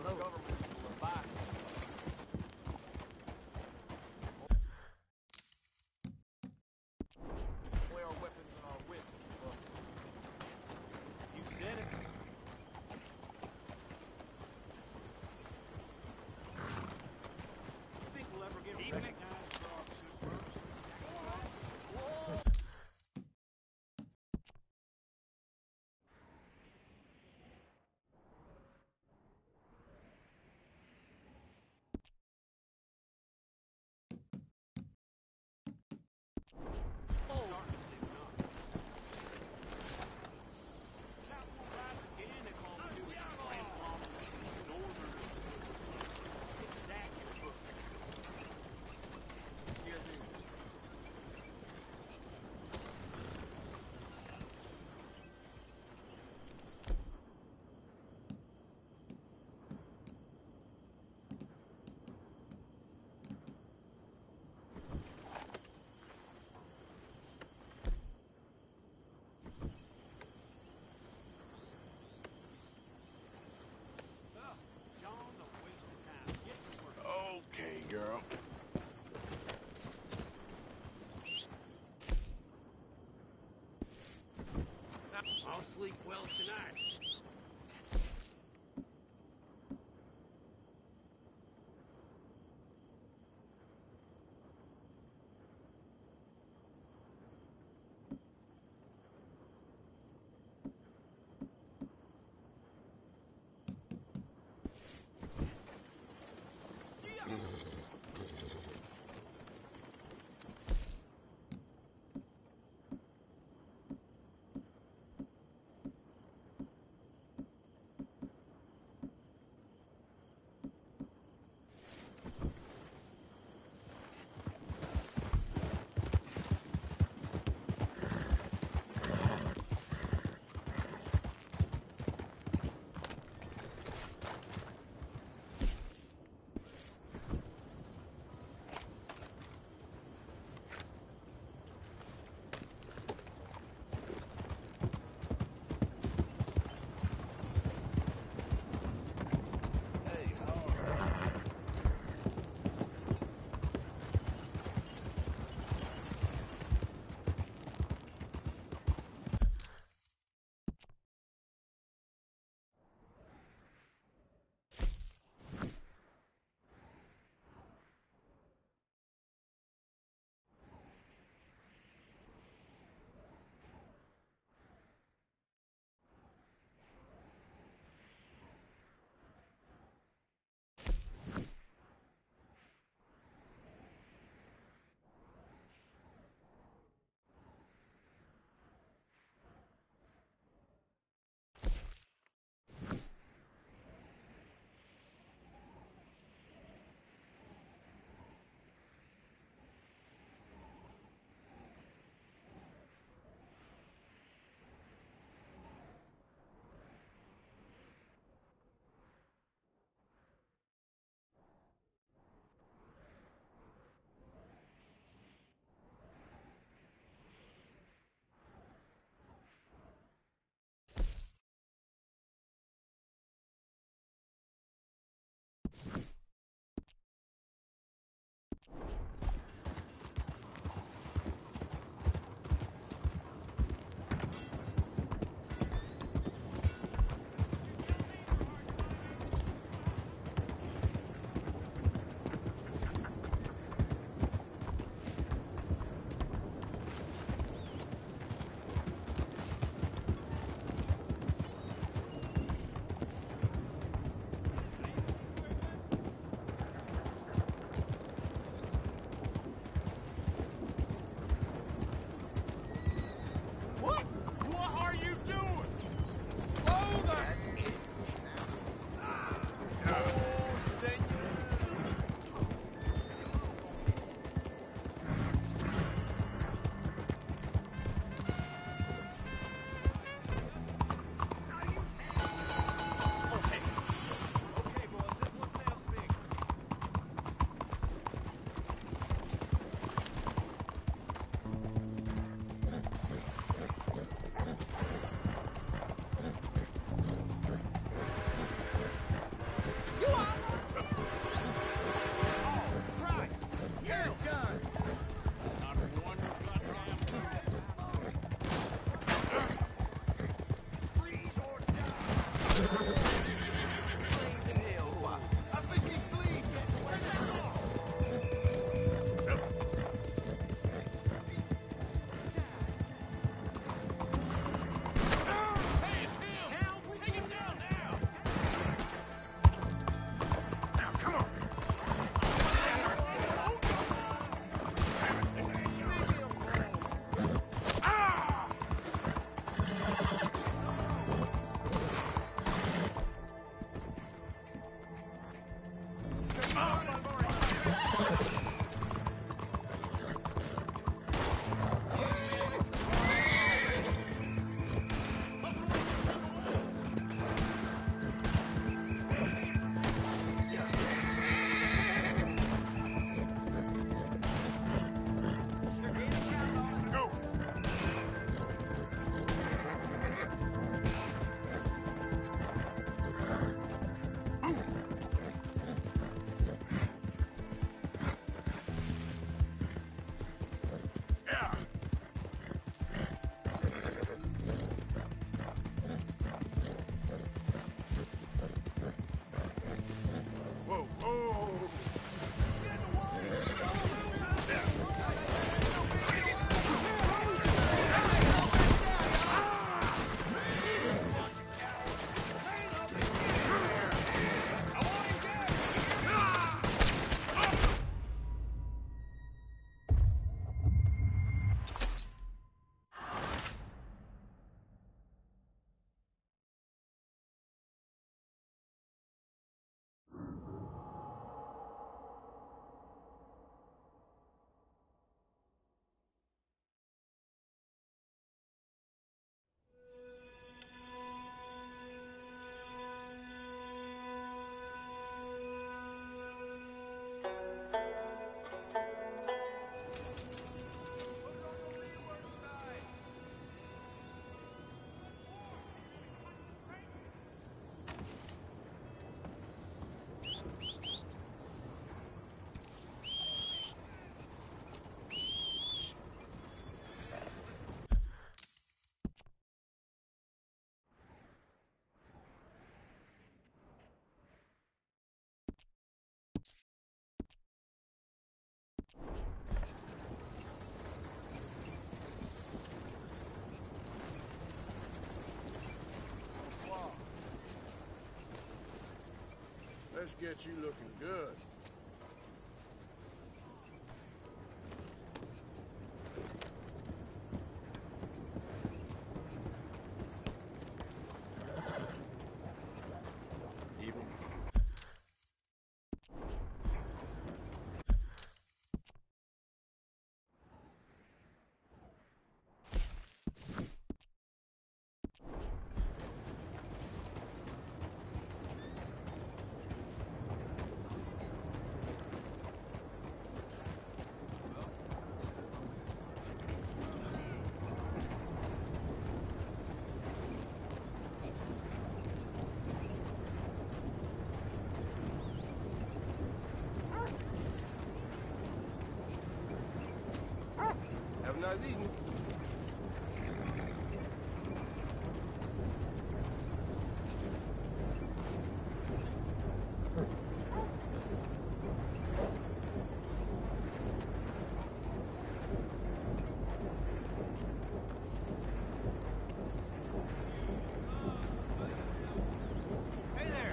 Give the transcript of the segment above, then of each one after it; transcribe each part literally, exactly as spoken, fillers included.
Okay, girl. I'll sleep well tonight. Let's get you looking good. Have a nice evening. Hey there!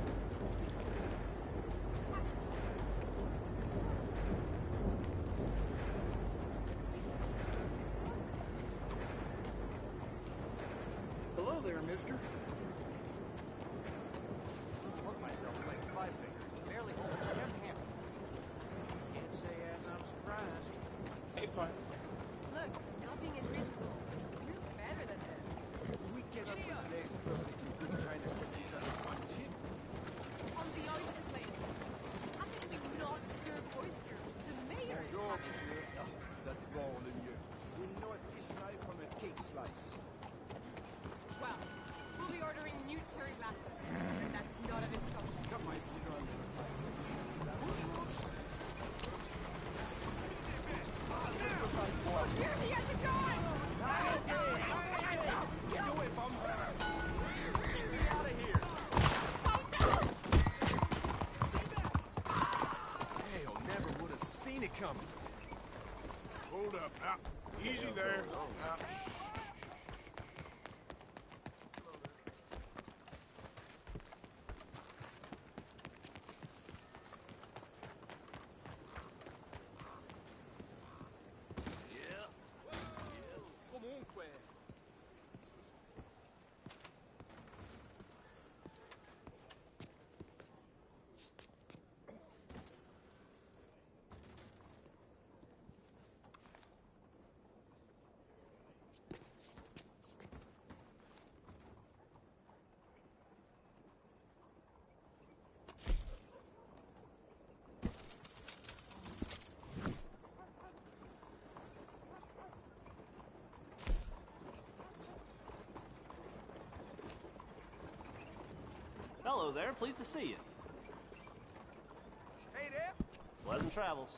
Hello there, mister. Look myself playing five fingers. Barely holding a damn hammer. Can't say as I'm surprised. Hey, Pine. Look, not being invisible. You're better than this. We cannot put today's perfectly good China citizens on one ship. On the oyster plane. How can we not serve oysters? The mayor is Bonjour, coming. monsieur. Ah, that ball in you. We know a fish knife from a cake slice. Well, we'll be ordering new cherry glasses. And that's not a discussion. Come on, you know. We're the end of dawn! Get away from her! Get me out of here! Oh no! Hell, never would have seen it coming. Hold up. Now, easy there. Now, shh. Comunque. Hello there, pleased to see you. Hey there! Pleasant travels.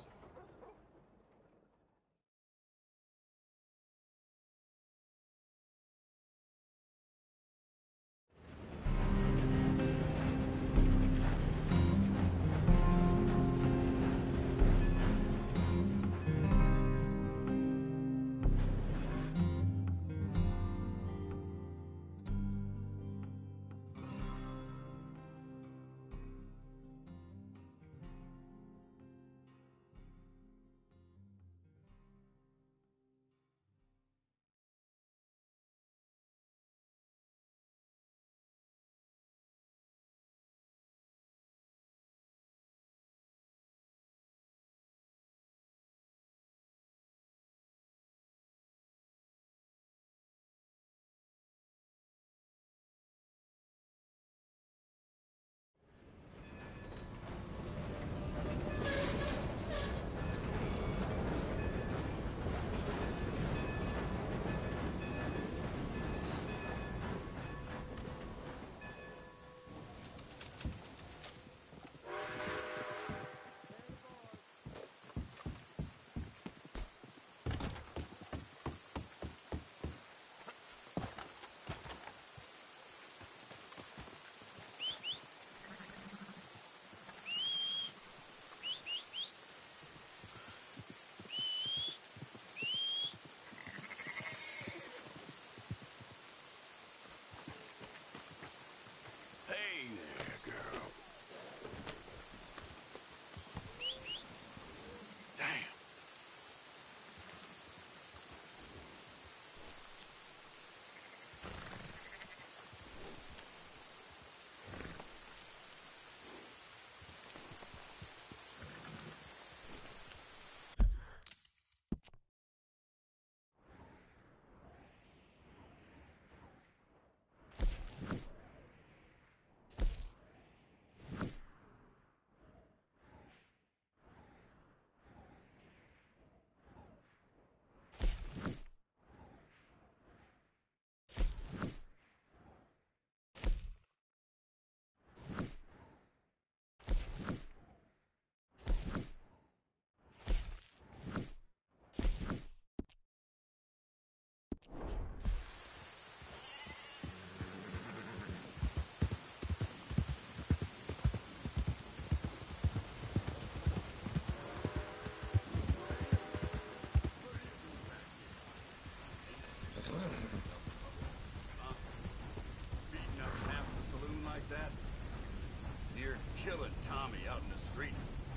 Beating up half the saloon like that? Near killing Tommy out in the street.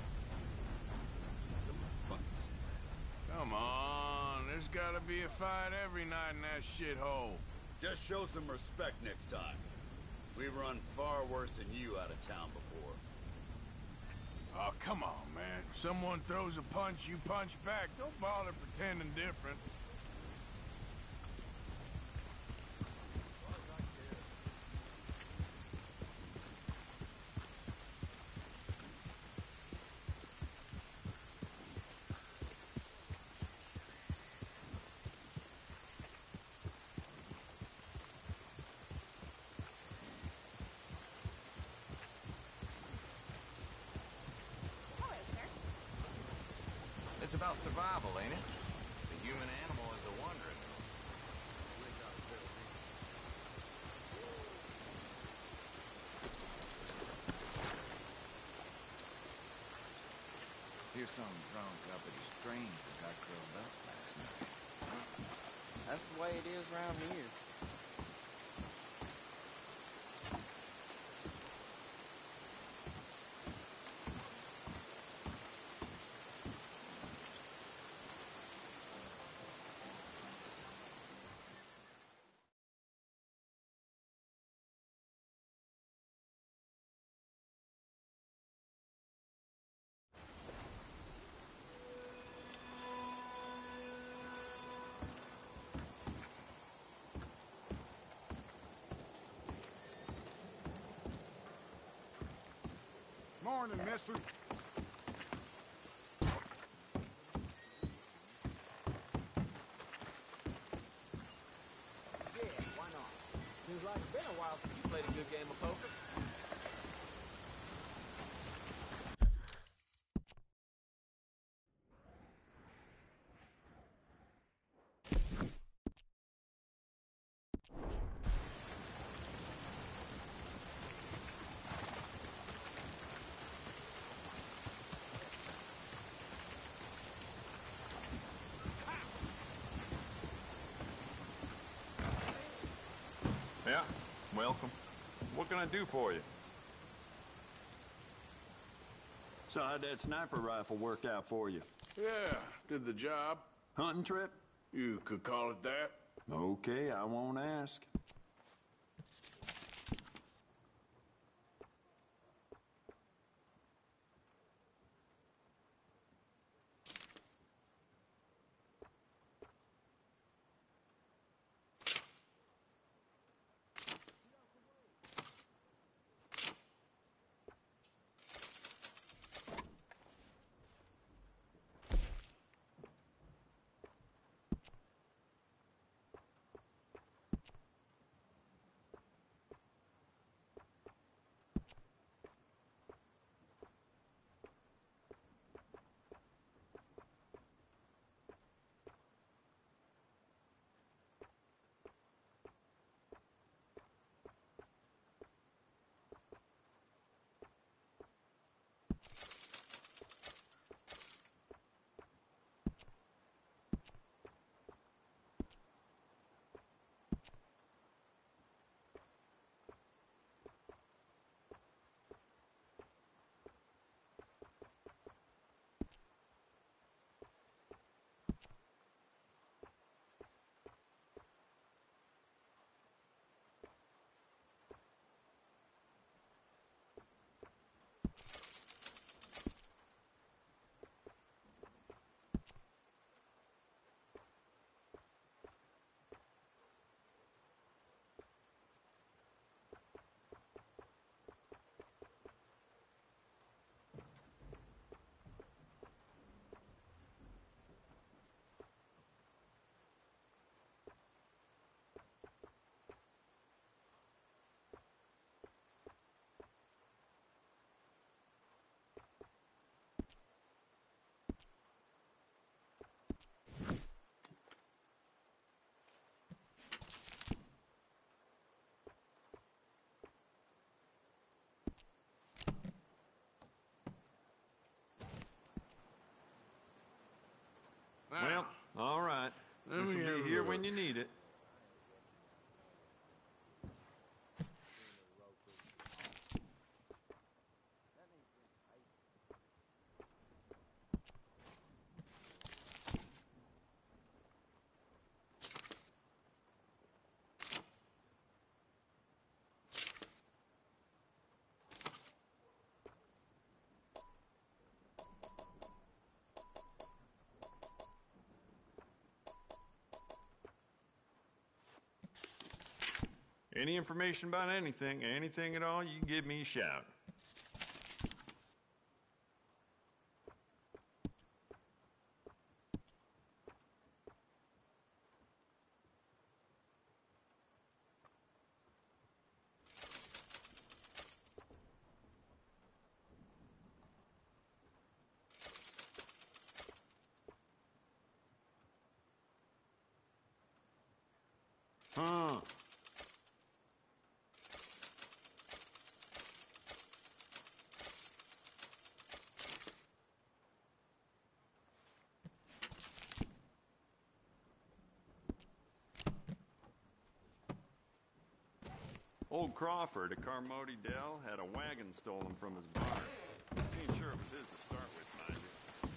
Who the fuck says that? Come on, there's gotta be a fight every night in that shithole. Just show some respect next time. We've run far worse than you out of town before. Oh, come on, man. If someone throws a punch, you punch back. Don't bother pretending different. Hello, sir. It's about survival, ain't it? The human animal is a wonder. Here's some drunk uppity stranger got curled up last night. That's the way it is around here. Morning, mister. Yeah, why not? Seems like it's been a while since you played a good game of poker. Yeah, welcome. What can I do for you? So how'd that sniper rifle work out for you? Yeah, did the job. Hunting trip? You could call it that. Okay, I won't ask. Well, all right. Let This me will have be a here look. when you need it. Any information about anything, anything at all, you can give me a shout. Huh. Old Crawford at Carmody Dell had a wagon stolen from his barn. He ain't sure it was his to start with, mind you.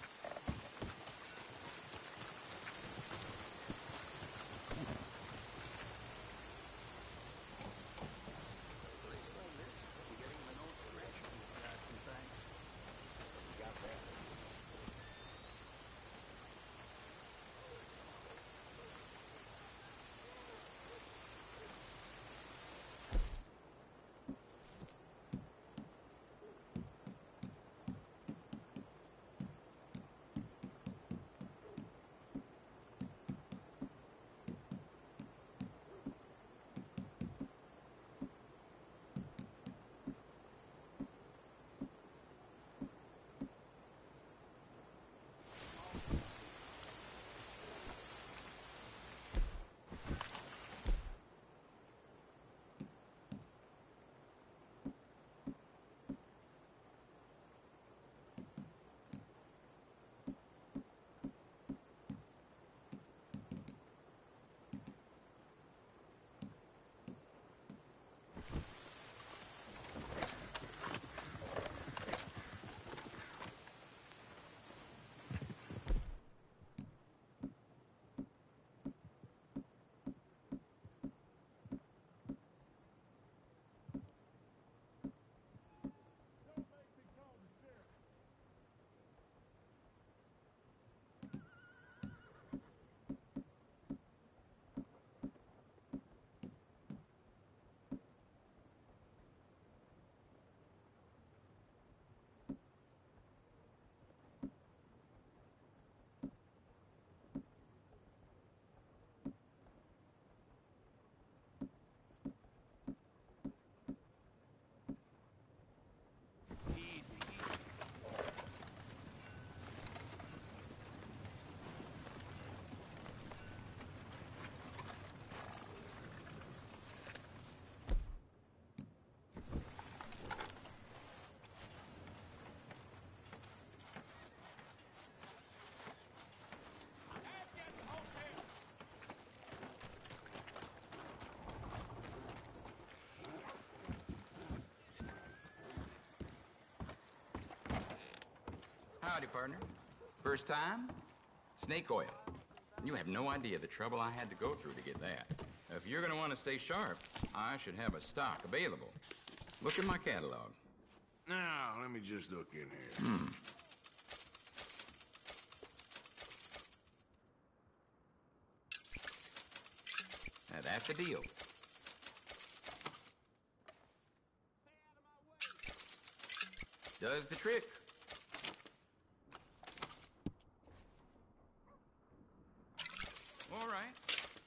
Howdy, partner. First time? Snake oil. You have no idea the trouble I had to go through to get that. If you're gonna want to stay sharp, I should have a stock available. Look in my catalog. Now, let me just look in here. Hmm. Now, that's a deal. Does the trick. All right.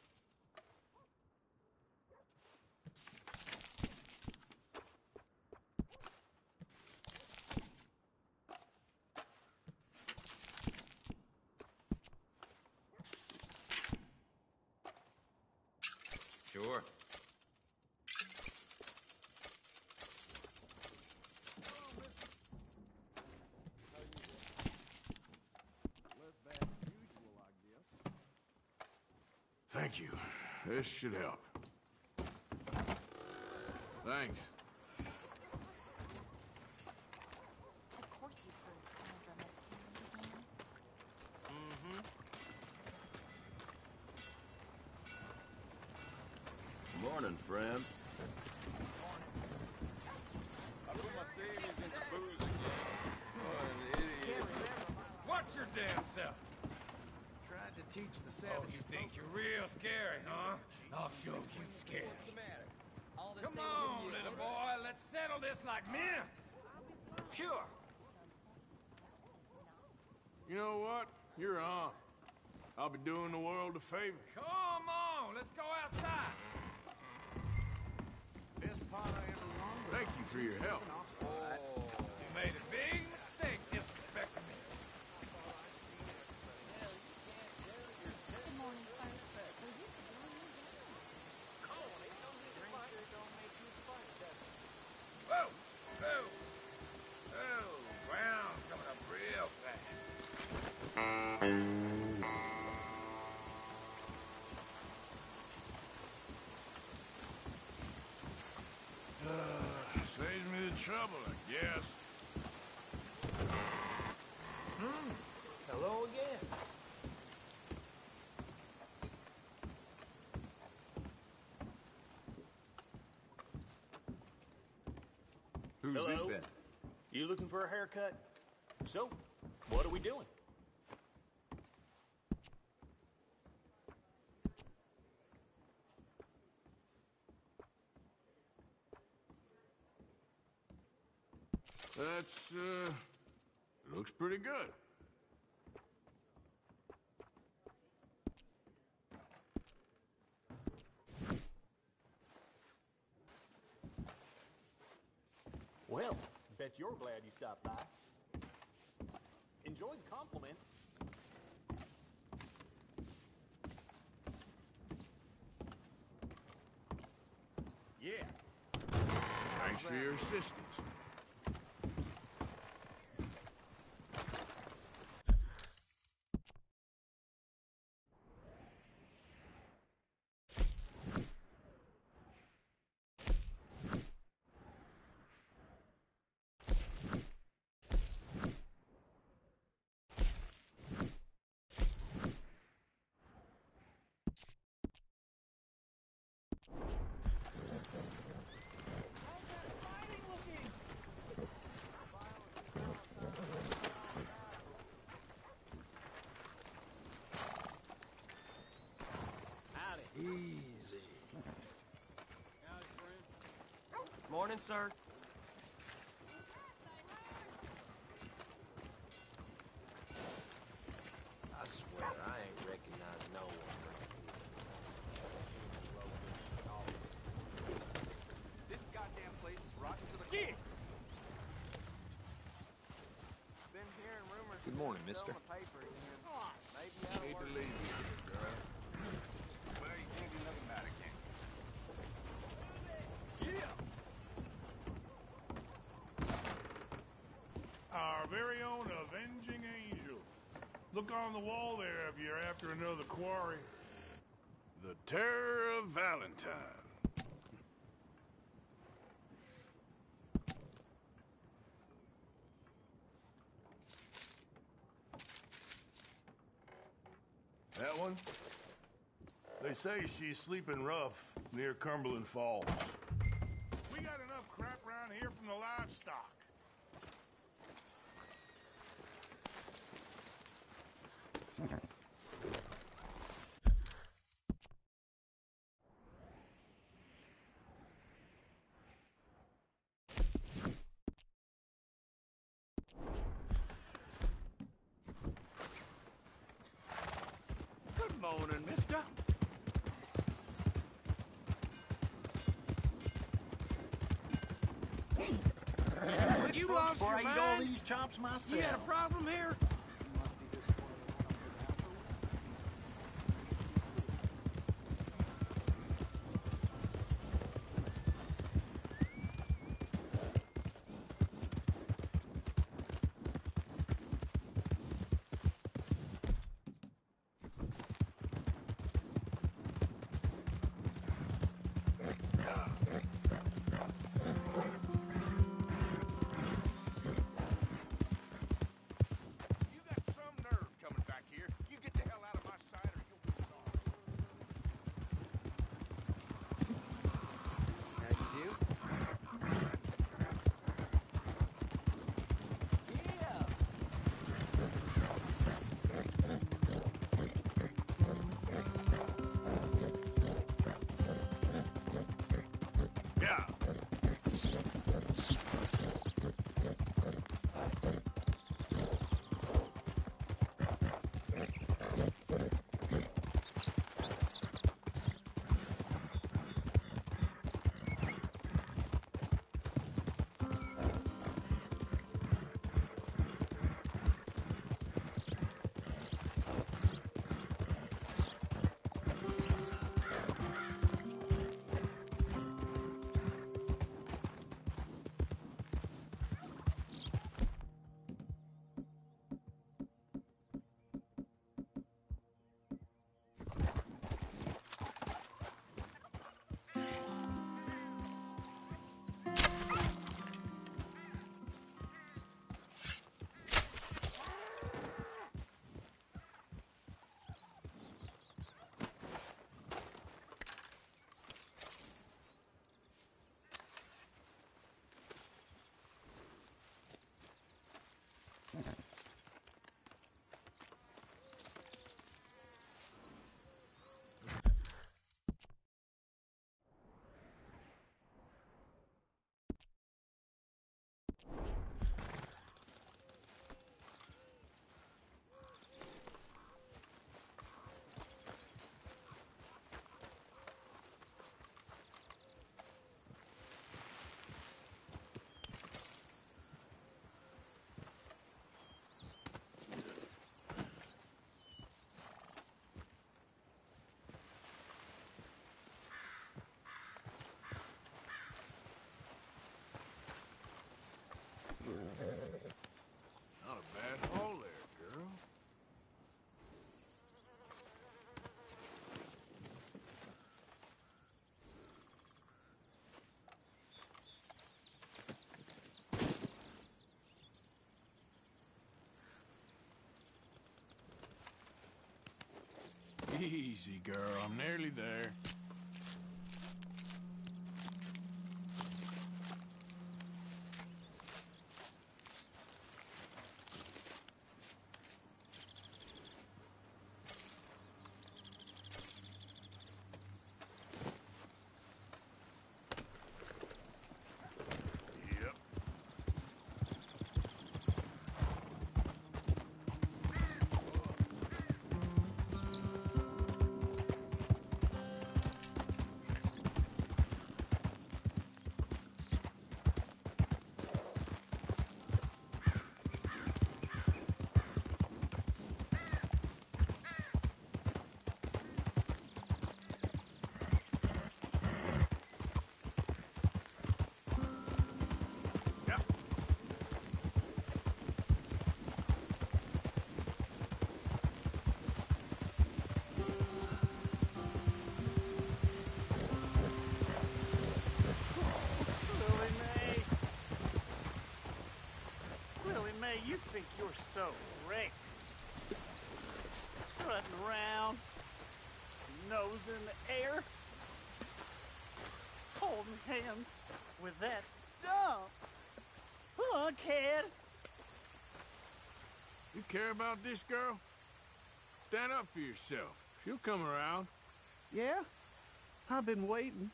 Sure. Thank you. This should help. Thanks. Of course you've heard Sandra miscarrying again. Mm-hmm. Morning, friend. I put my savings into booze again. What an idiot. Watch your damn self. Tried to teach the Oh, savages. you think you're real scary, huh? I'll show you scary. What's the matter? Come on, little boy. Let's settle this like men. Sure. You know what? You're on. I'll be doing the world a favor. Come on, let's go outside. Best part I ever won. Thank you for your help. You made a big mistake disrespecting me. Good morning, sir. Whoa! Whoa! Oh, ground's coming up real fast. Uh, saves me the trouble, I guess. Hmm. Hello again. Who's Hello? this then? You looking for a haircut? So, what are we doing? That's, uh, looks pretty good. Well, bet you're glad you stopped by. Enjoy the compliments. Yeah. Thanks for your assistance. Easy. Morning, sir. I swear, I ain't recognize no one. This goddamn place is rotten to the Yeah. core. Been hearing rumors. Good morning, you're mister. selling the paper again. Maybe Hate that'll to work. leave you here, girl. But you can't do nothing about it, can you? Our very own Avenging Angel. Look on the wall there if you're after another quarry. The Terror of Valentine. That one? They say she's sleeping rough near Cumberland Falls. We got enough crap around here from the livestock. Good morning, mister. You lost your mind? all these chops myself. You got a problem here? Not a bad haul there, girl. Easy, girl. I'm nearly there. You think you're so rich. Strutting around, nose in the air, holding hands with that dumb fuckhead. You care about this girl? Stand up for yourself. She'll come around. Yeah, I've been waiting.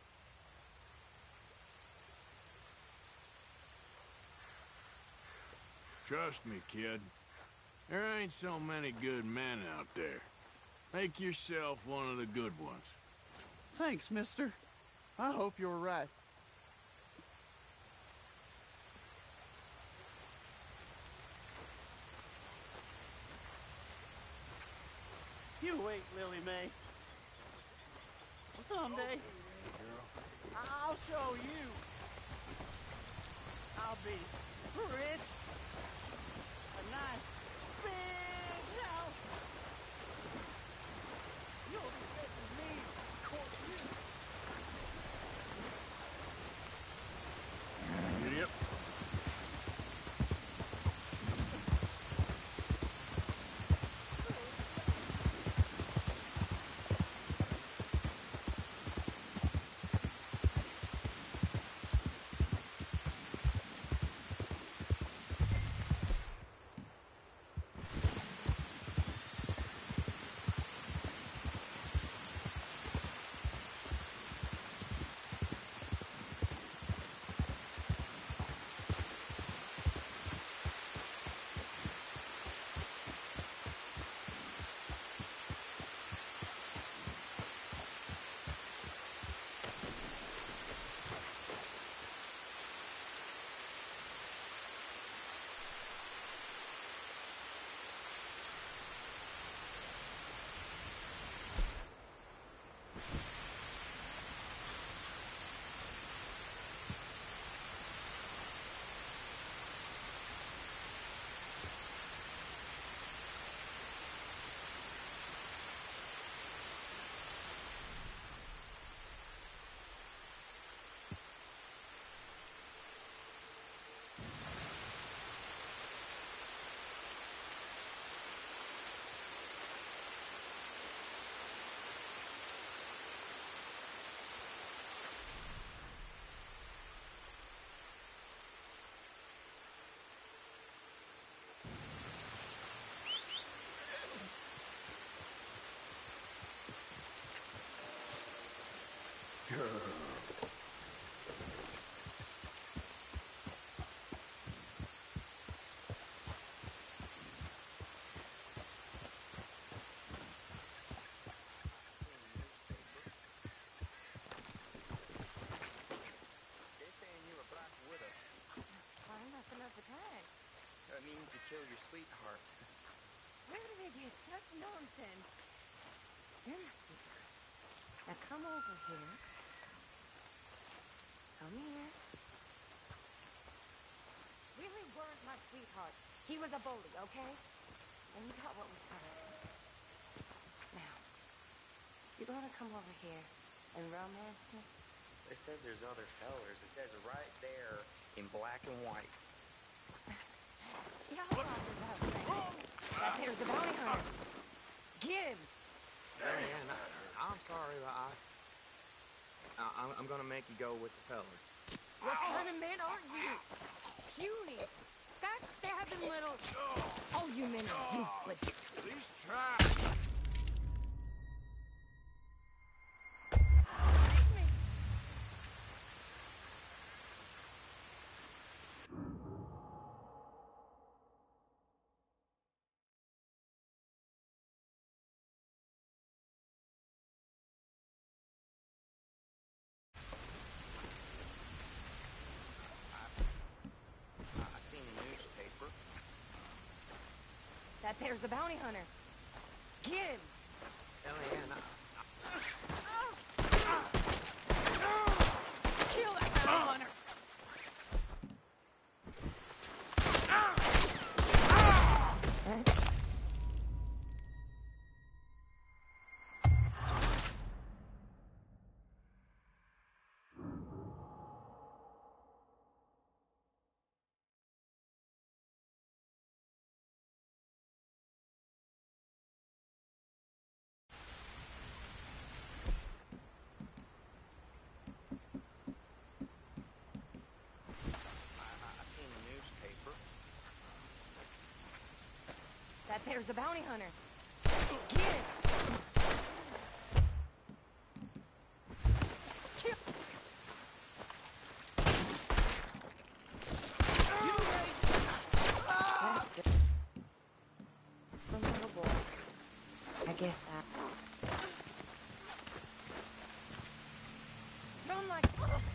Trust me, kid. There ain't so many good men out there. Make yourself one of the good ones. Thanks, mister. I hope you're right. You wait, Lily Mae. Someday, I'll show you. I'll be rich. A nice big house. You'll be letting me court you. Yep. They're saying you're a black widow. Why, nothing of the kind. That means you kill your sweetheart. Where do they get such nonsense? You're my sweetheart. Now come over here. Come here. Willie weren't my sweetheart. He was a bully, okay? And he got what was coming. Now, you're gonna come over here and romance me? It says there's other fellers. It says right there in black and white. Yeah, I'll talk about that. That there's a bounty hunter. Get him! Man, I, I'm sorry, but I, I, I'm, I'm gonna make you go with the fellers. What kind of man are you? Puny, backstabbing little... All you men are useless. At least try. I seen a newspaper. That there's a bounty hunter. Get him! Ellie-Ann, I, Kill that bounty hunter! I seen a newspaper. That there's a bounty hunter. Get him! Kill. You right. From little boy. I guess I. Don't like.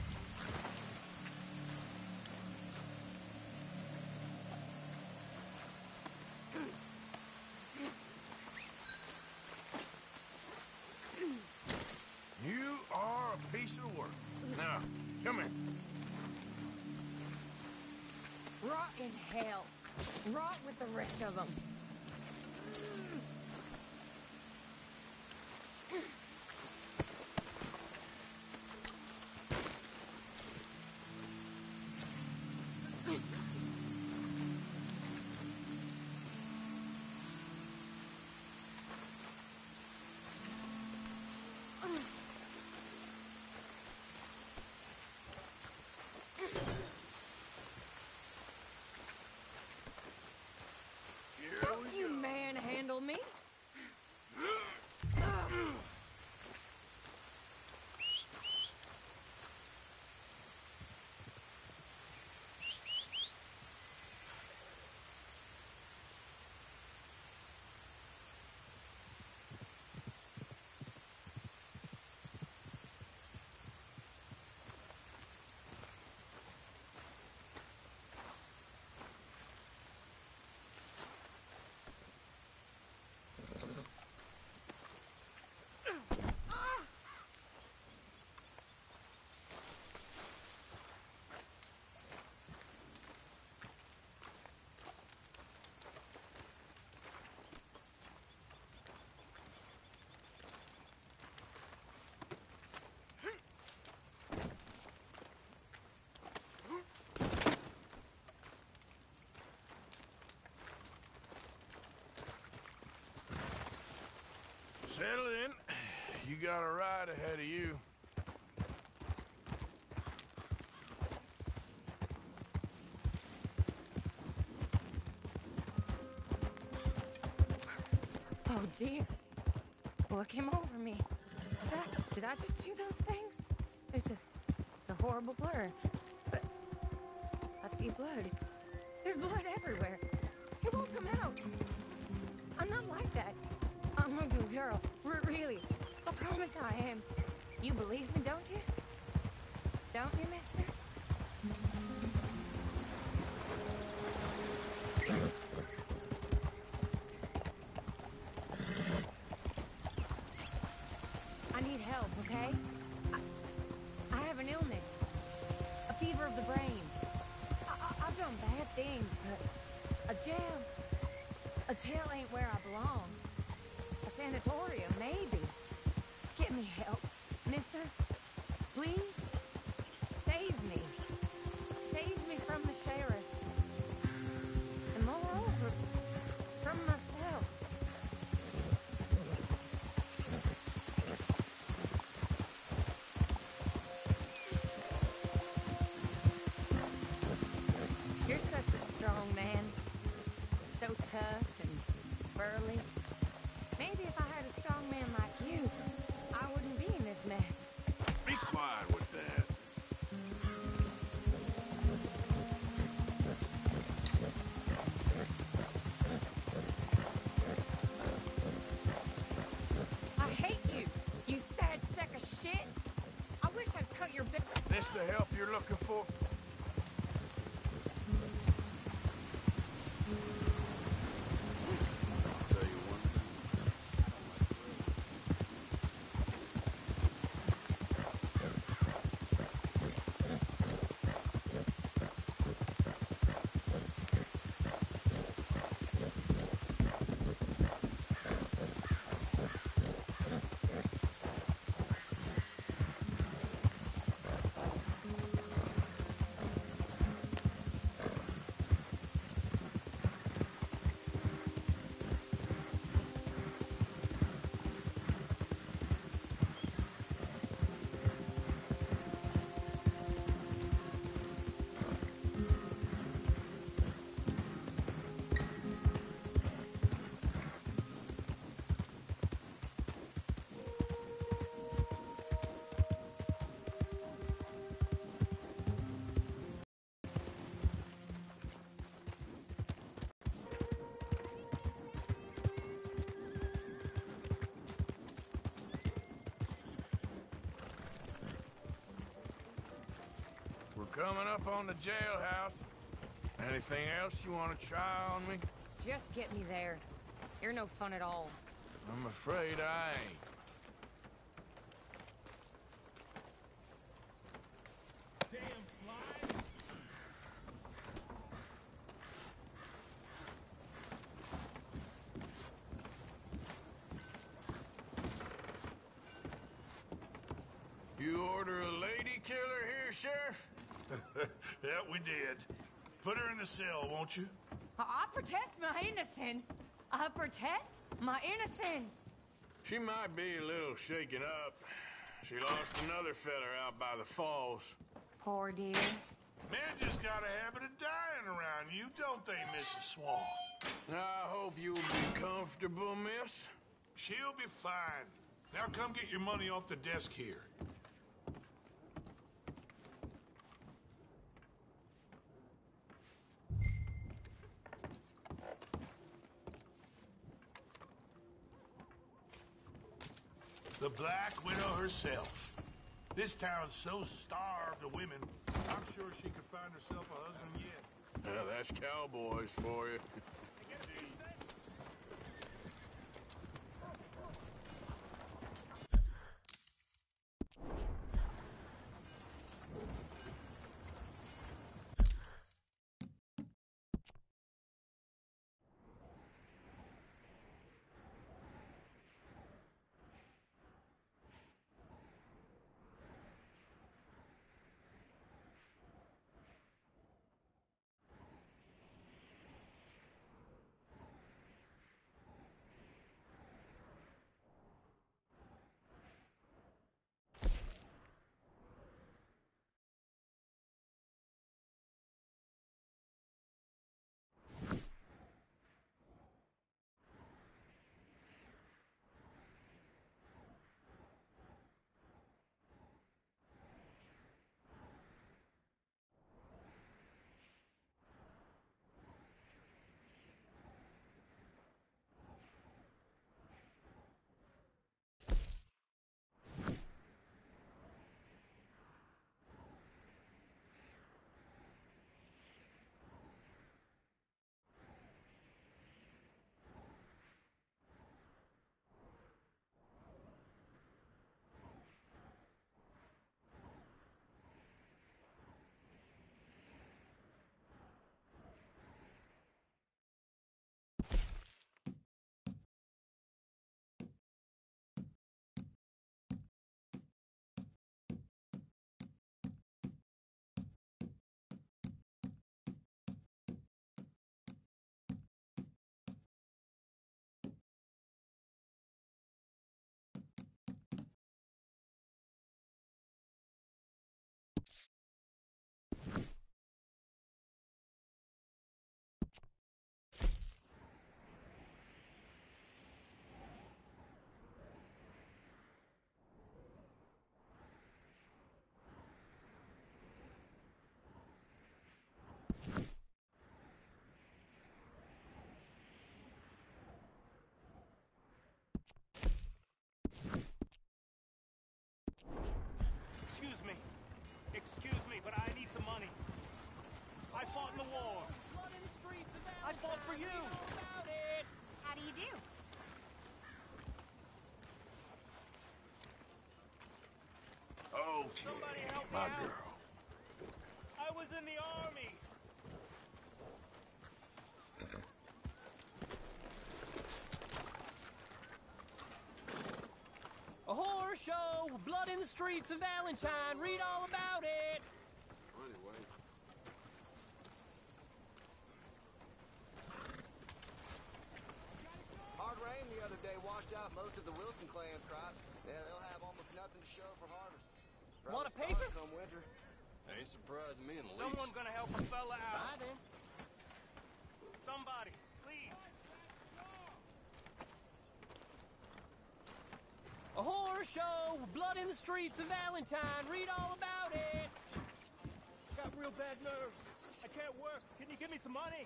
You are a piece of work. Now, come here. Rot in hell. Rot with the rest of them. Don't you manhandle me? Settle in. You got a ride ahead of you. Oh dear. What came over me? Did I, did I just do those things? horrible blur. But I see blood. There's blood everywhere. It won't come out. I'm not like that. I'm a good girl. R really. I promise I am. You believe me, don't you? Don't you, mister? I need help, okay? I, I have an illness. A fever of the brain. I, I, I've done bad things, but a jail... A jail ain't where I belong. A sanatorium, maybe. Get me help, mister. Please? Save me. Save me from the sheriff. And moreover, from myself. You're such a strong man. So tough and burly. Maybe if I had a strong man like you, I wouldn't be in this mess. Be quiet with that. I hate you, you sad sack of shit. I wish I'd cut your bit. This the help you're looking for? We're coming up on the jailhouse. Anything else you want to try on me? Just get me there. You're no fun at all. I'm afraid I ain't. You order a lady killer here, Sheriff? Yeah, we did. Put her in the cell, won't you? I, I protest my innocence. I protest my innocence. She might be a little shaken up. She lost another feller out by the falls. Poor dear. Men just got a habit of dying around you, don't they, Missus Swan? I hope you'll be comfortable, miss. She'll be fine. Now come get your money off the desk here. The Black Widow herself. This town's so starved of women, I'm sure she could find herself a husband yet. Yeah, that's cowboys for you. fault for you. How do you do? Okay, Somebody help me my out. girl. I was in the army. A horror show, blood in the streets of Valentine. Read all about it. Anyway. Hard rain the other day washed out most of the Wilson clan's crops. Yeah, they'll have almost nothing to show for harvest. Want a Probably paper? start Come winter. Ain't surprising me in the Someone least. gonna help a fella out. Bye then. Somebody, please. A horror show, blood in the streets of Valentine. Read all about it. Got real bad nerves. I can't work. Can you give me some money?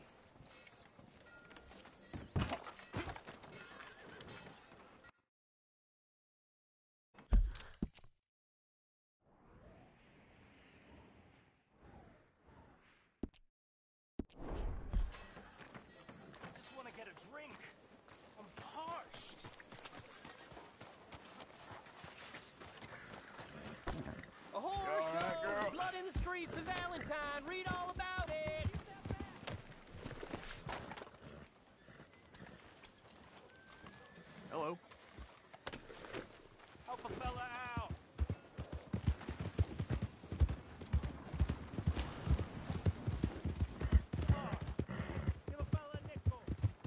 Just want to get a drink. I'm parched. A horror You all right, show, girl? blood in the streets of Valentine. Read all about it. Hello. Help a fella out. Come on. Give a fella a nickel.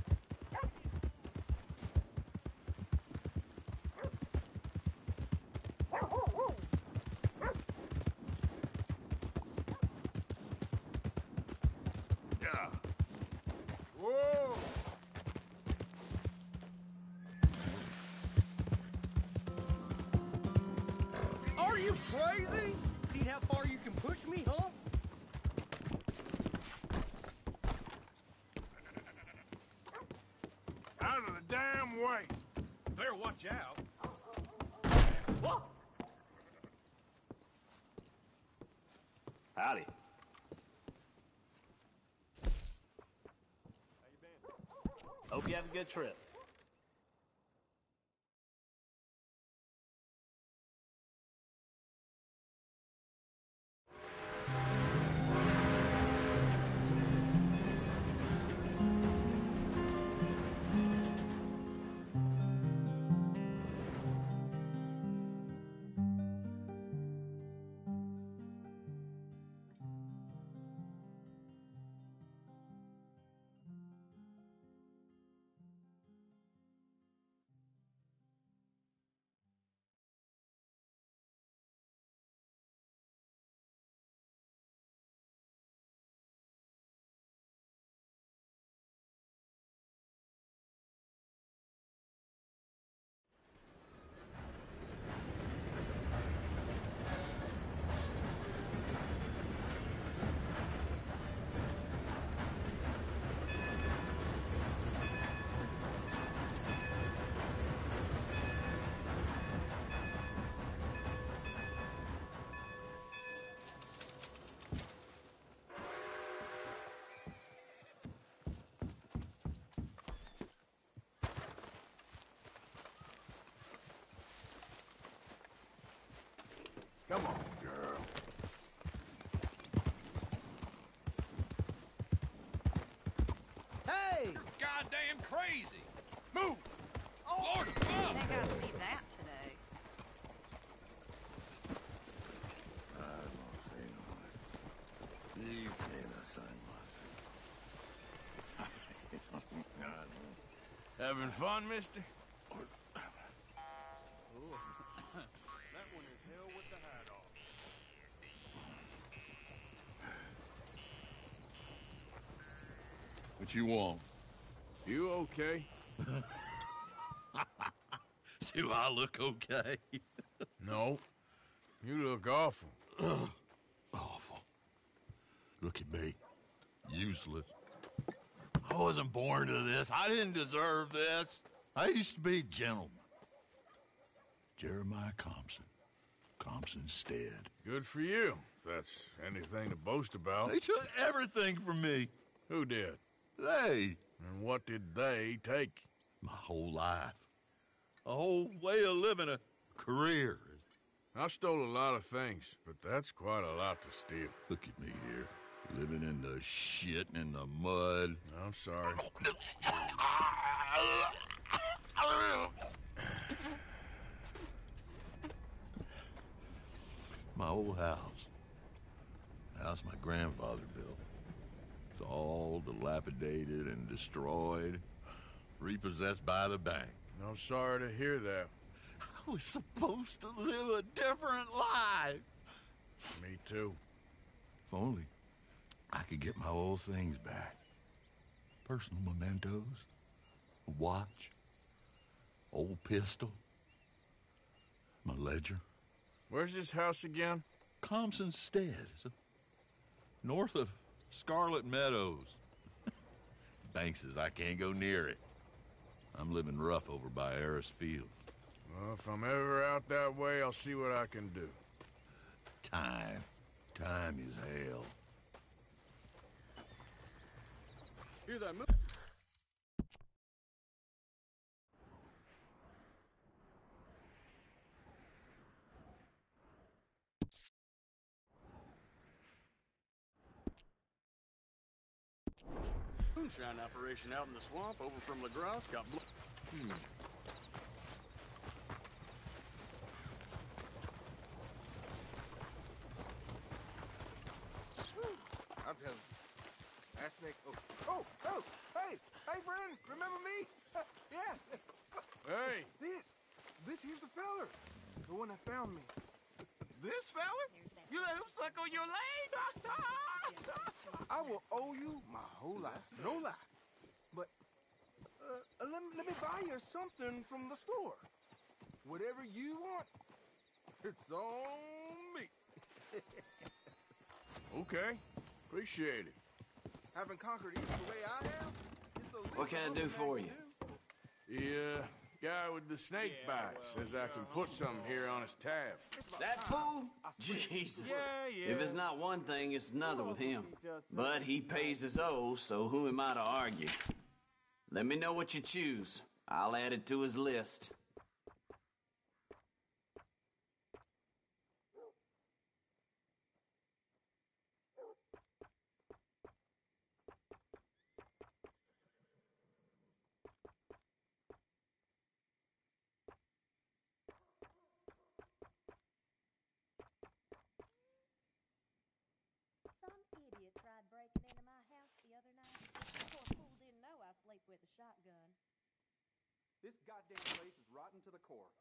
Yeah. Whoa. Are you crazy? See how far you can push me, huh? Out of the damn way. Better watch out. What? Howdy. Hope you have a good trip. Come on, girl. Hey! You're goddamn crazy. Move. Oh. Lord I above. think I'll see that today. I don't say no more. You can't sign my Having fun, mister? That one is hell with the hat off. What you want? You okay? Do I look okay? No. You look awful. Awful. Look at me. Useless. I wasn't born to this. I didn't deserve this. I used to be a gentleman. Jeremiah Compson. Compson's stead. Good for you, if that's anything to boast about. They took everything from me. Who did? They. And what did they take? My whole life. A whole way of living, a career. I stole a lot of things, but that's quite a lot to steal. Look at me here, living in the shit and in the mud. I'm sorry. My old house. House my grandfather built. It's all dilapidated and destroyed. Repossessed by the bank. I'm sorry to hear that. I was supposed to live a different life. Me too. If only I could get my old things back. Personal mementos. A watch. Old pistol. My ledger. Where's this house again? Compson Stead. North of Scarlet Meadows. Bank says I can't go near it. I'm living rough over by Harris Field. Well, if I'm ever out that way, I'll see what I can do. Time. Time is hell. Hear that move? Moonshine operation out in the swamp over from LaGrosse got blo- Hmm. I'm telling you. That snake. Oh, oh, oh, hey, hey, friend, remember me? Yeah. Hey! This, this here's the feller. The one that found me. This fella? You let him suck on your leg? I will owe you my whole life. No lie. But, uh, let, me- let me buy you something from the store. Whatever you want, it's on me. Okay. Appreciate it. Having conquered East the way I have, it's the least What can I do for you? The, uh, guy with the snake Yeah, bite well, says I can put something here on his tab. That fool? Jesus. Yeah, yeah. If it's not one thing, it's another with him. But he pays his owe, so who am I to argue? Let me know what you choose. I'll add it to his list. Some idiot tried breaking into my house the other night. Poor fool didn't know I sleep with a shotgun. This goddamn place is rotten to the core.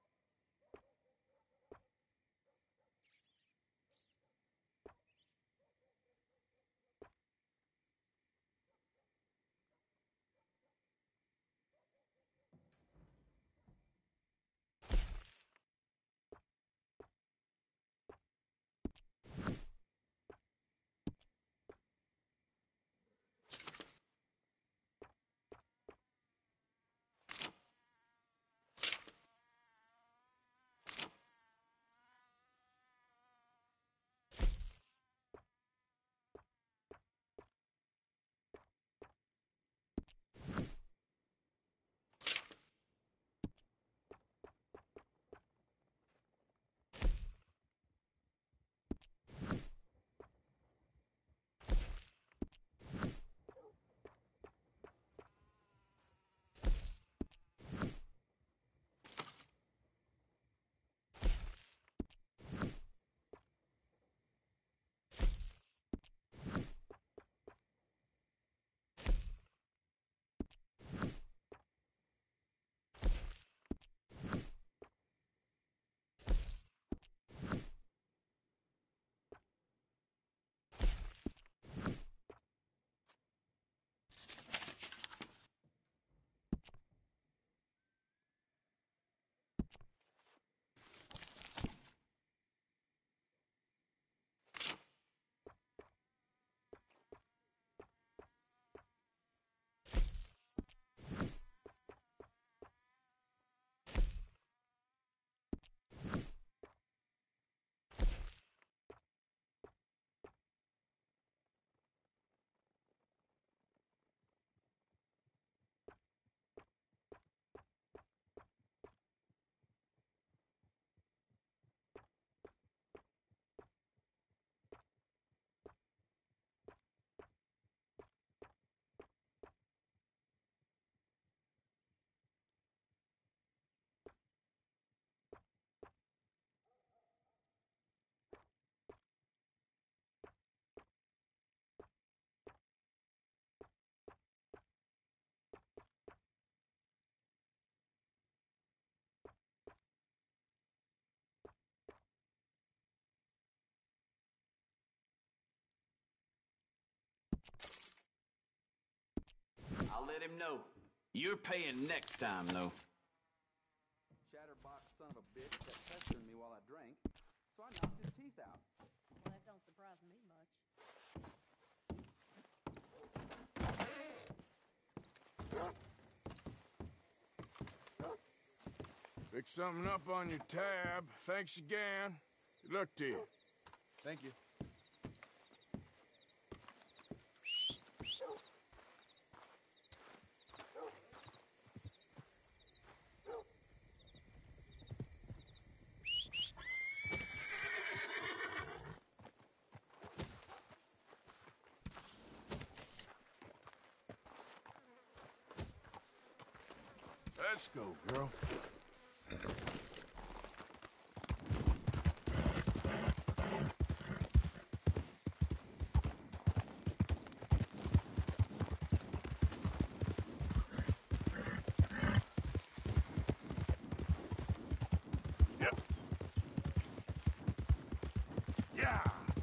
I'll let him know. You're paying next time, though. Chatterbox son of a bitch kept pestering me while I drank, so I knocked his teeth out. Well, that don't surprise me much. Pick something up on your tab. Thanks again. Good luck to you. Thank you. Let's go, girl. Yep. Yeah.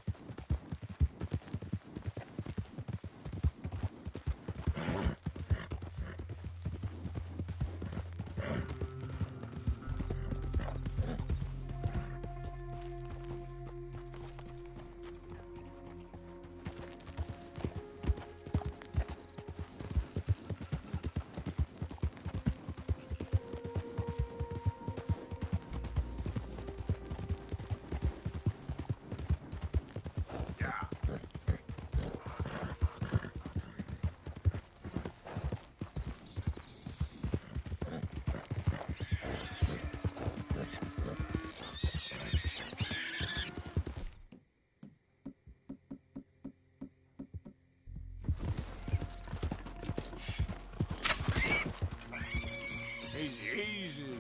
Easy, easy.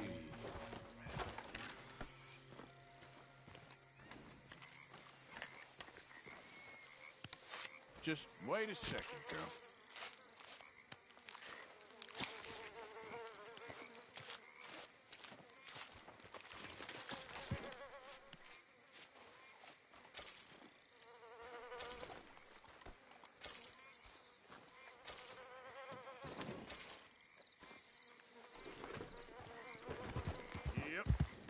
Just wait a second, girl. Yep.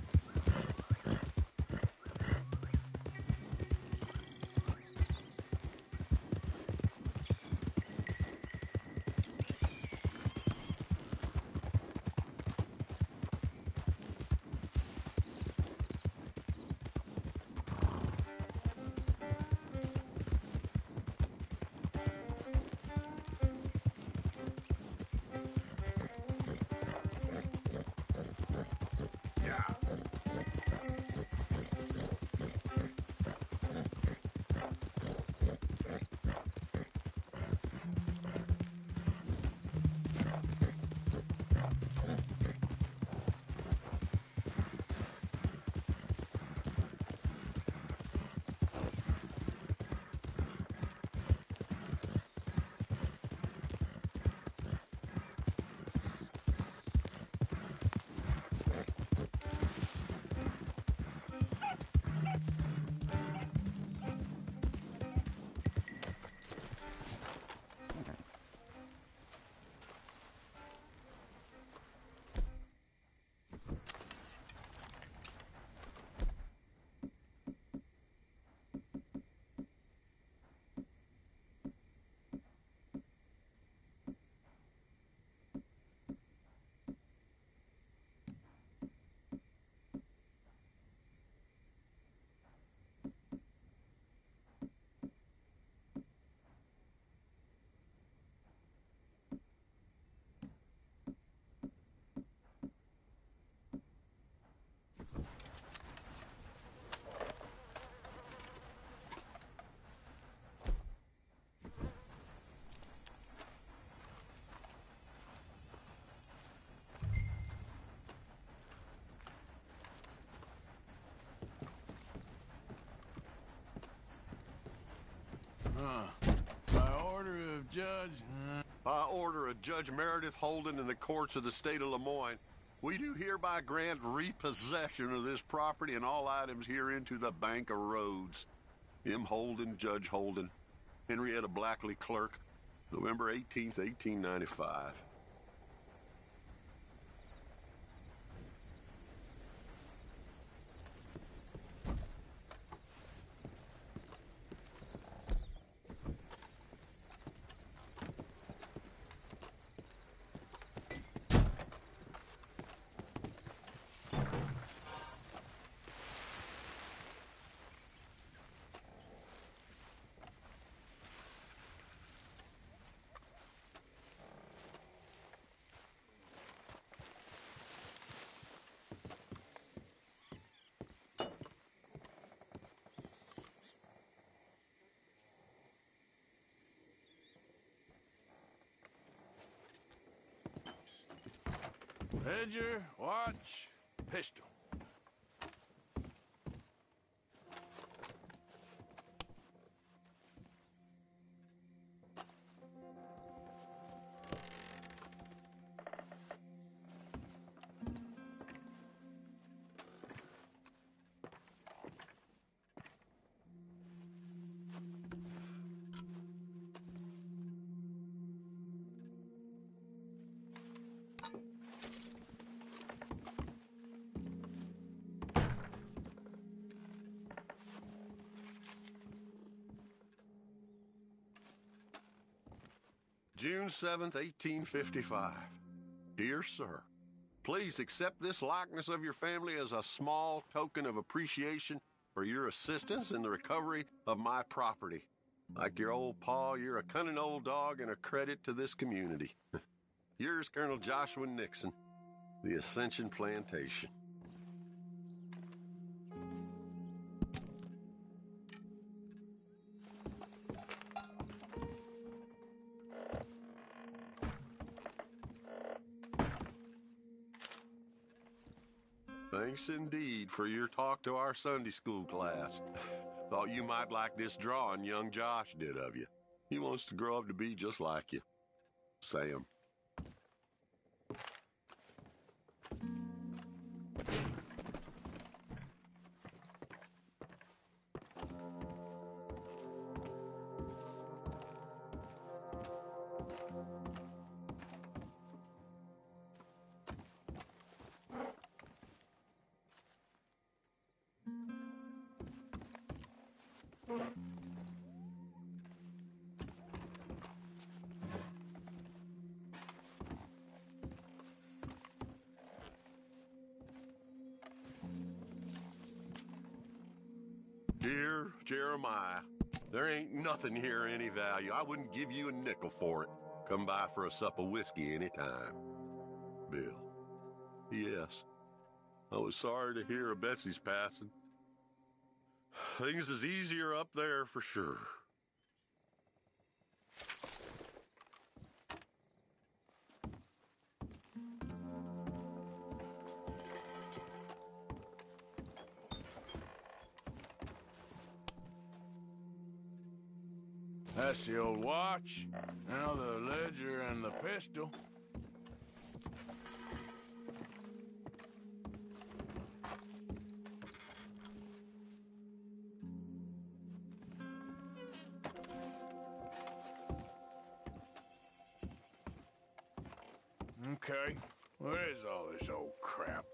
Huh. By order of Judge... Uh... By order of Judge Meredith Holden in the courts of the state of Lemoyne, we do hereby grant repossession of this property and all items herein to the Bank of Rhodes. M. Holden, Judge Holden. Henrietta Blackley, clerk, November eighteenth, eighteen ninety-five. Ledger, watch, pistol. June seventh, eighteen fifty-five. Dear sir, please accept this likeness of your family as a small token of appreciation for your assistance in the recovery of my property. Like your old pa, you're a cunning old dog and a credit to this community. Yours, Colonel Joshua Nixon, the Ascension Plantation. Thanks indeed for your talk to our Sunday school class. Thought you might like this drawing young Josh did of you. He wants to grow up to be just like you. Sam. Dear Jeremiah, there ain't nothing here of any value. I wouldn't give you a nickel for it. Come by for a sup of whiskey anytime. Bill. P S I was sorry to hear of Betsy's passing. Things is easier up there for sure. That's the old watch. Now the ledger and the pistol. Okay, what is all this old crap?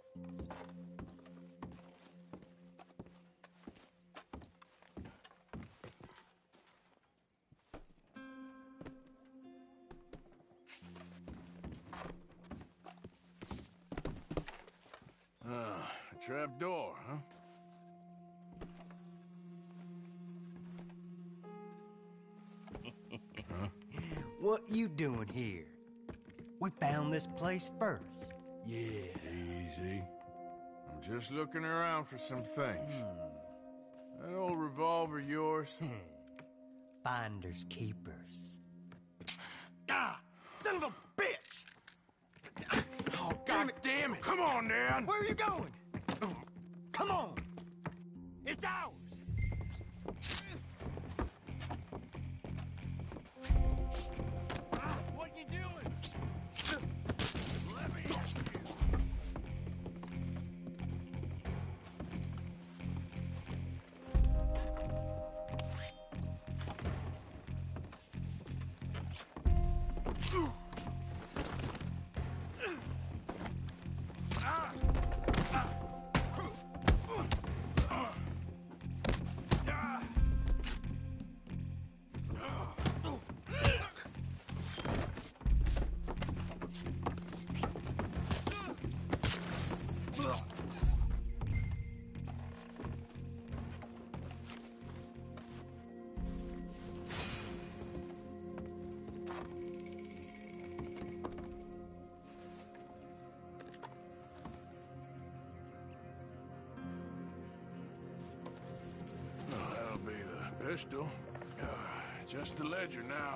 Ah, a trap door, huh? Huh? What you doing here? We found this place first. Yeah. Easy. I'm just looking around for some things. Hmm. That old revolver yours? Finders keepers. Ah! Son of a bitch! Oh, God damn it! Come on, Dan! Where are you going? Come on! It's ours! Ah, what you doing? Let me help you. Pistol. Uh, just the ledger now.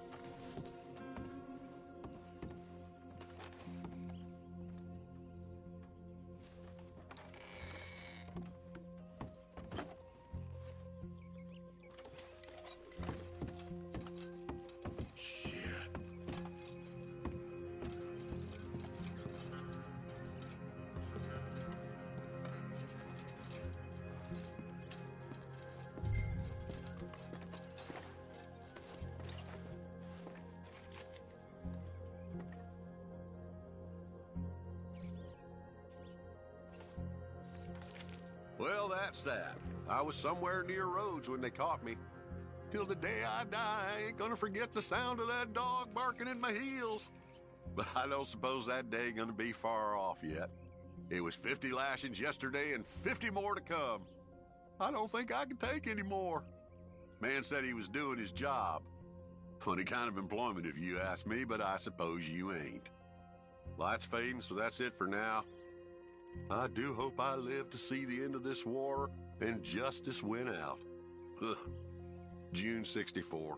Well, that's that. I was somewhere near Rhodes when they caught me. Till the day I die, I ain't gonna forget the sound of that dog barking in my heels. But I don't suppose that day gonna be far off yet. It was fifty lashings yesterday and fifty more to come. I don't think I can take any more. Man said he was doing his job. Funny kind of employment if you ask me, but I suppose you ain't. Light's fading, so that's it for now. I do hope I live to see the end of this war and justice win out. Ugh. June sixty-four.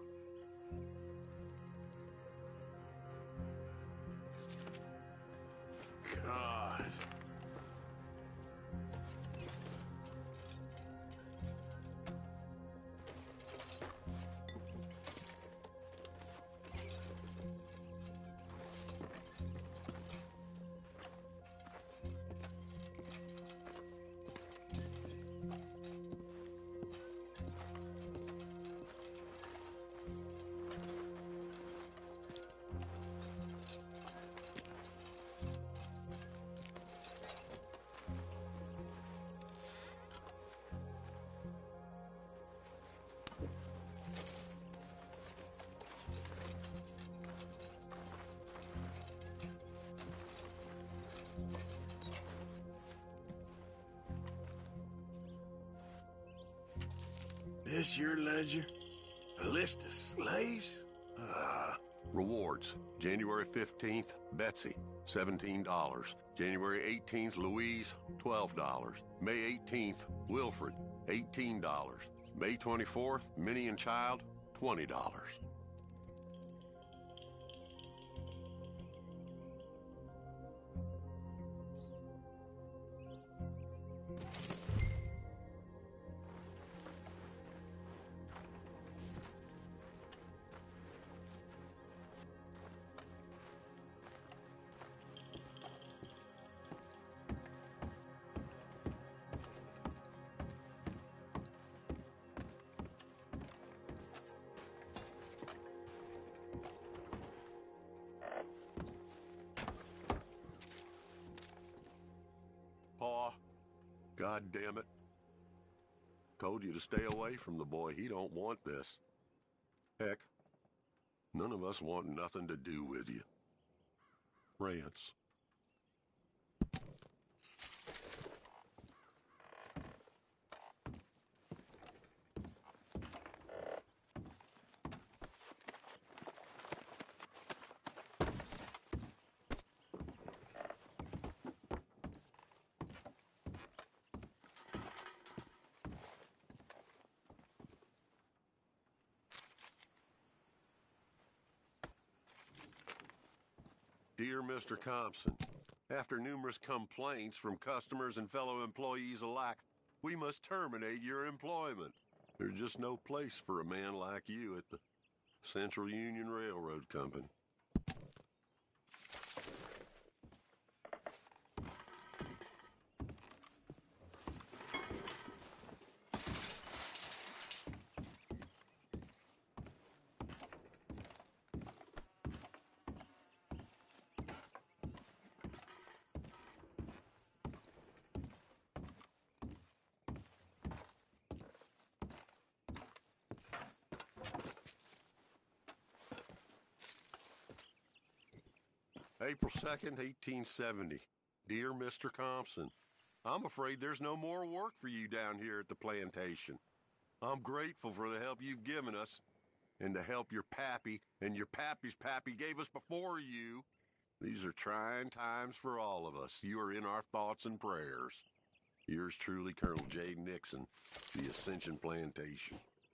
God. This your ledger? A list of slaves? Ah. Rewards. January fifteenth, Betsy, seventeen dollars. January eighteenth, Louise, twelve dollars. May eighteenth, Wilfred, eighteen dollars. May twenty-fourth, Minnie and Child, twenty dollars. Pa, God damn it. Told you to stay away from the boy. He don't want this. Heck, none of us want nothing to do with you. Rance. Dear Mister Compson, after numerous complaints from customers and fellow employees alike, we must terminate your employment. There's just no place for a man like you at the Central Union Railroad Company. April second, eighteen seventy. Dear Mister Compson, I'm afraid there's no more work for you down here at the plantation. I'm grateful for the help you've given us, and the help your pappy and your pappy's pappy gave us before you. These are trying times for all of us. You are in our thoughts and prayers. Yours truly, Colonel J. Nixon, the Ascension Plantation.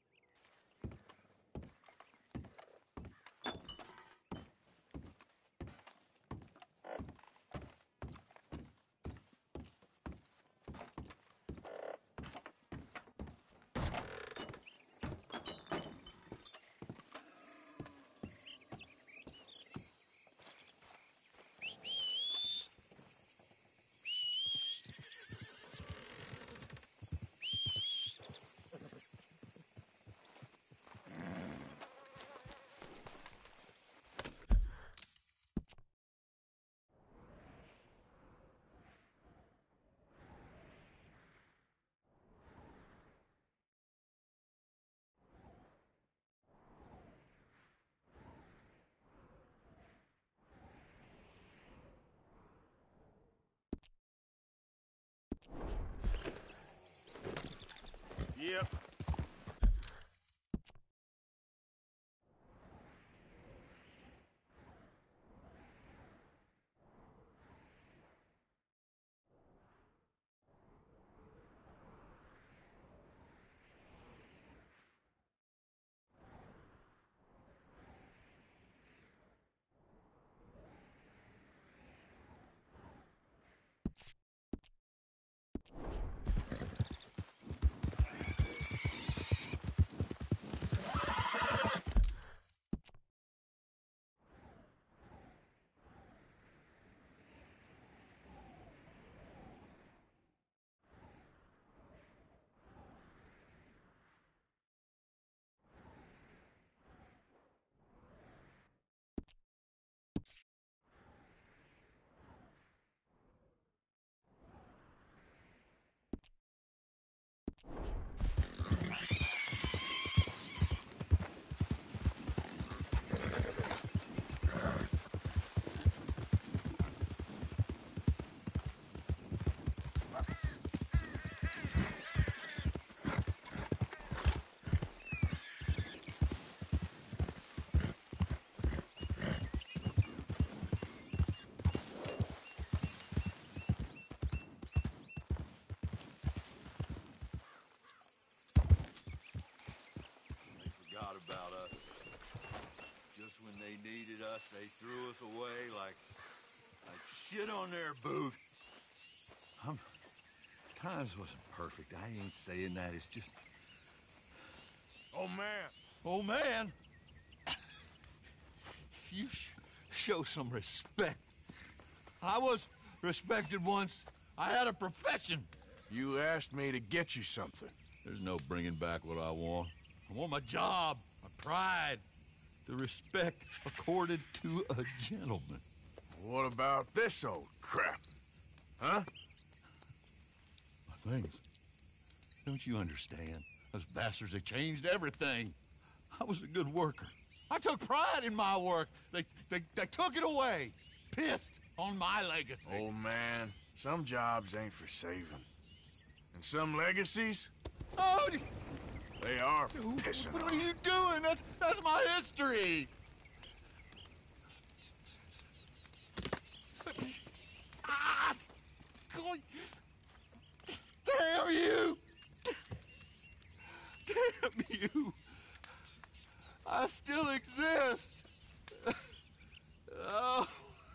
Yep. About us. Just when they needed us, they threw us away like like shit on their boot. I'm, times wasn't perfect. I ain't saying that. It's just... Oh, man. Oh, man. You sh show some respect. I was respected once. I had a profession. You asked me to get you something. There's no bringing back what I want. I want my job, my pride, the respect accorded to a gentleman. What about this old crap? Huh? My things. Don't you understand? Those bastards, they changed everything. I was a good worker. I took pride in my work. They, they, they took it away. Pissed on my legacy. Oh, man. Some jobs ain't for saving. And some legacies? Oh, they are for pissing What on. are you doing? That's, that's my history. Ah! God. Damn you! Damn you! I still exist! Oh.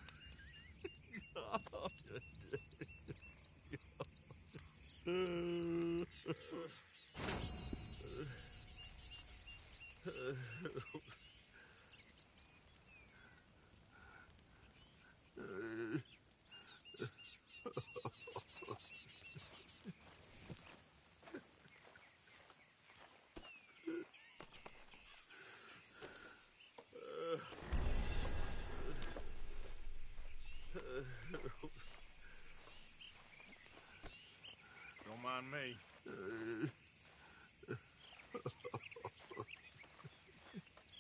Don't mind me.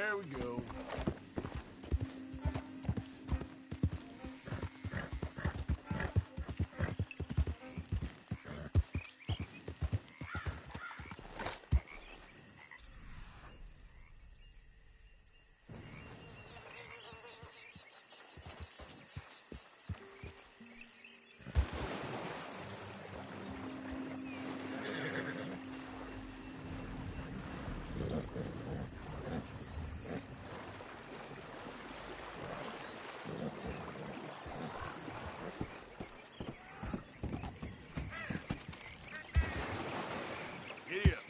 There we go. Giddy up.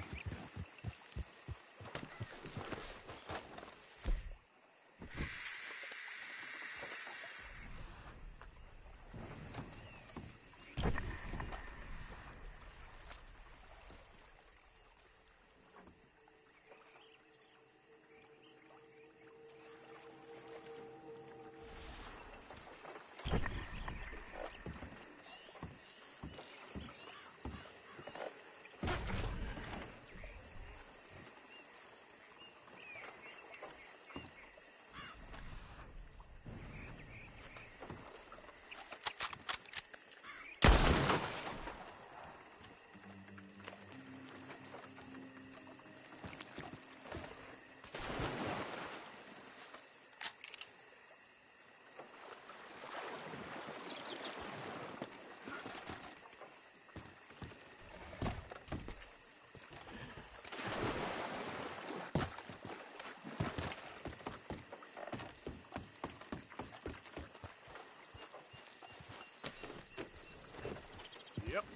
Yep.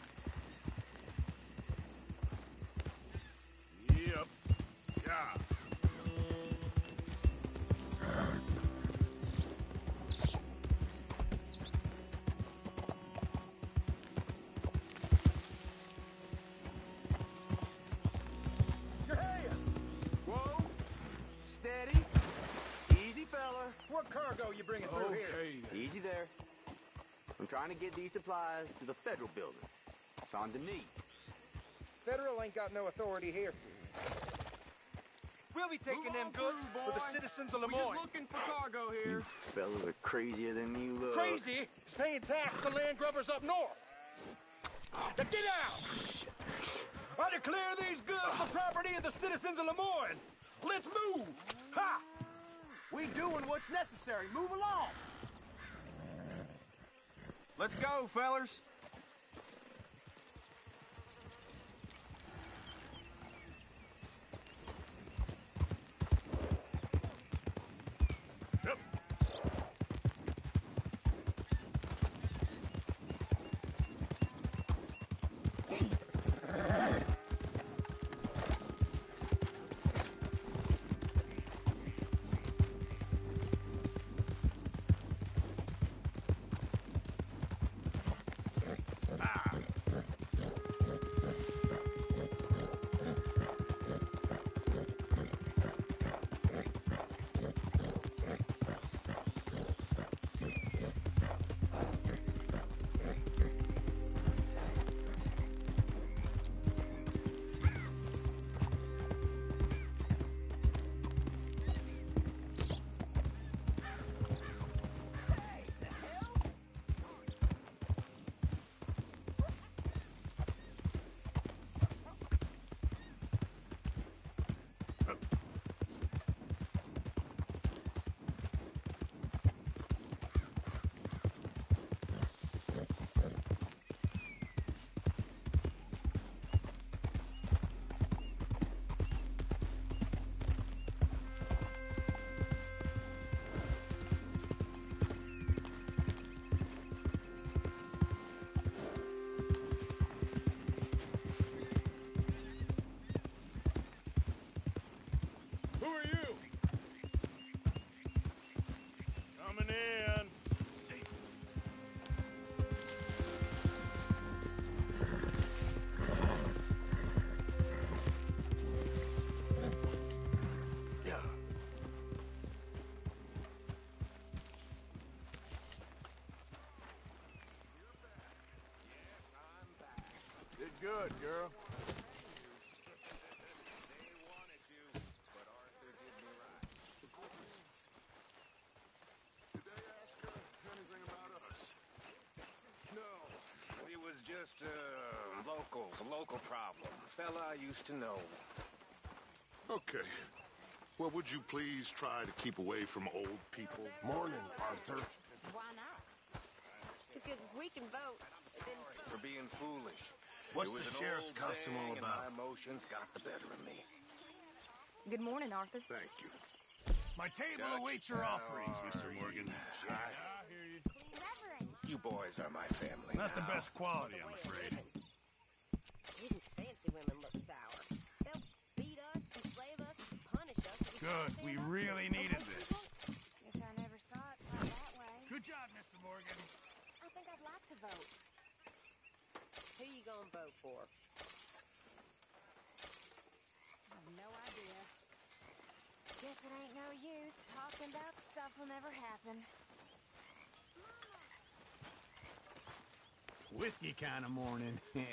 Yep. Yeah. Your hands! Whoa! Steady. Easy, fella. What cargo you bringing through Okay, here? then. Easy there. I'm trying to get these supplies to the federal building. It's on to me. Federal ain't got no authority here. We'll be taking Move them on goods through, for the boy. citizens of We're Lemoyne. just looking for cargo here. You fellas are crazier than you look. Crazy is paying tax to land grubbers up north. Now get out! I declare these goods the property of the citizens of Lemoyne. Let's move! Ha! We doing what's necessary. Move along. Let's go, fellers. Yep. Who are you? Coming in. Yeah. Did good, girl. They wanted to, but Arthur did me right. just uh, locals, a local problem. Fella I used to know. Okay. Well, would you please try to keep away from old people? Morning, Arthur. Why not? Because we can vote. Then For being foolish. What's It was the an sheriff's old custom all thing, and about? My emotions got the better of me. Good morning, Arthur. Thank you. My table awaits your offerings, Mister Morgan. You boys are my family. Not the now. best quality, I'm afraid. Even fancy women look sour. They'll beat us, enslave us, punish us. Good. We really needed this. Guess I never saw it quite that way. Good job, Mister Morgan. I think I'd like to vote. Who you gonna vote for? I have no idea. Guess it ain't no use. Talking about stuff will never happen. Whiskey kind of morning. Yeah.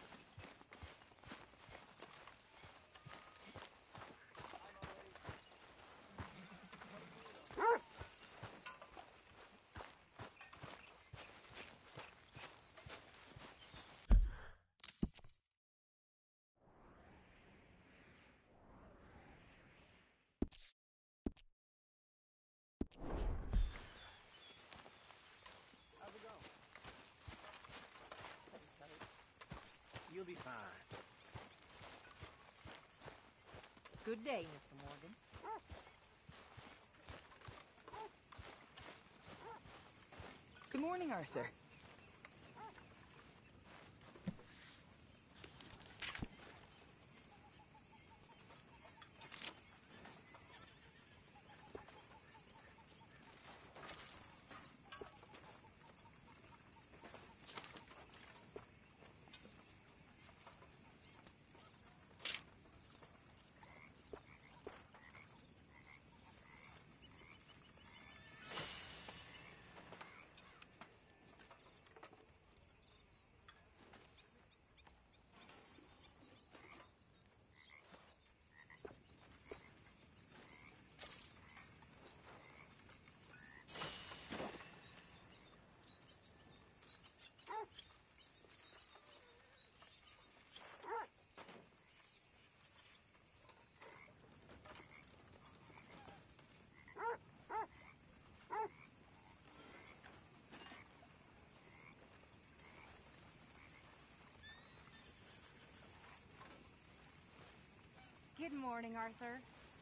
How's it going? You'll be fine. Good day, Mister Morgan. Good morning, Arthur. Good morning, Arthur.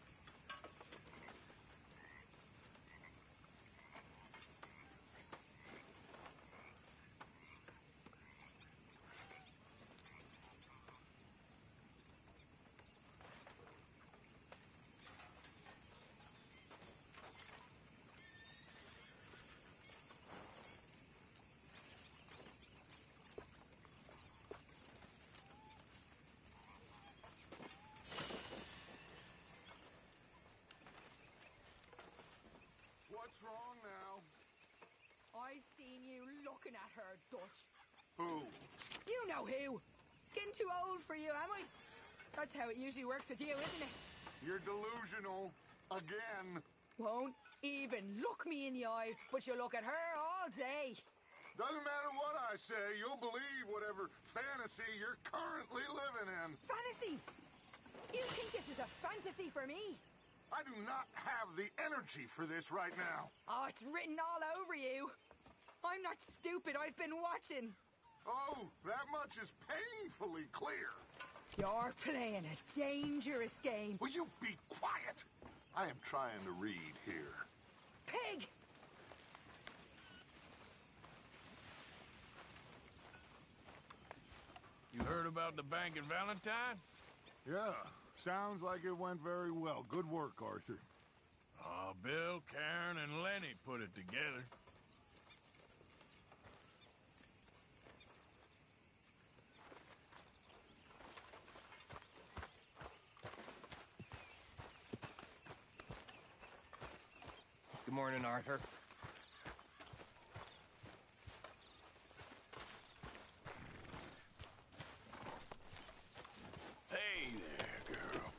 What's wrong now? I've seen you looking at her, Dutch. Who? You know who. Getting too old for you, am I? That's how it usually works with you, isn't it? You're delusional. Again. Won't even look me in the eye, but you look at her all day. Doesn't matter what I say, you'll believe whatever fantasy you're currently living in. Fantasy? You think this is a fantasy for me? I do not have the energy for this right now. Oh, it's written all over you. I'm not stupid. I've been watching. Oh, that much is painfully clear. You're playing a dangerous game. Will you be quiet? I am trying to read here. Pig! You heard about the bank in Valentine? Yeah, sounds like it went very well. Good work, Arthur. Oh, Bill, Karen, and Lenny put it together. Good morning, Arthur. Hey there, girl.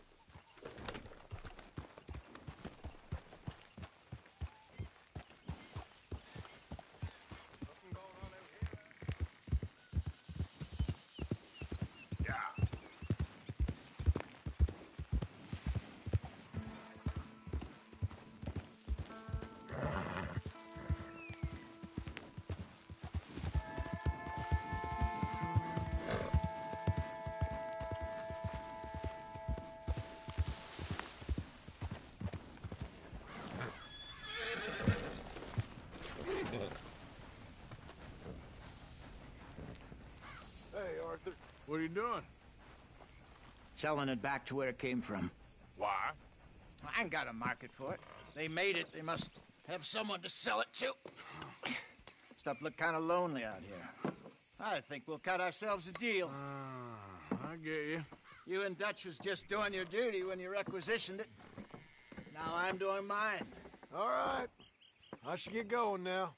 Arthur. What are you doing? Selling it back to where it came from. Why? I ain't got a market for it. They made it. They must have someone to sell it to. Stuff look kind of lonely out here. I think we'll cut ourselves a deal. Uh, I get you. You and Dutch was just doing your duty when you requisitioned it. Now I'm doing mine. All right. I should get going now.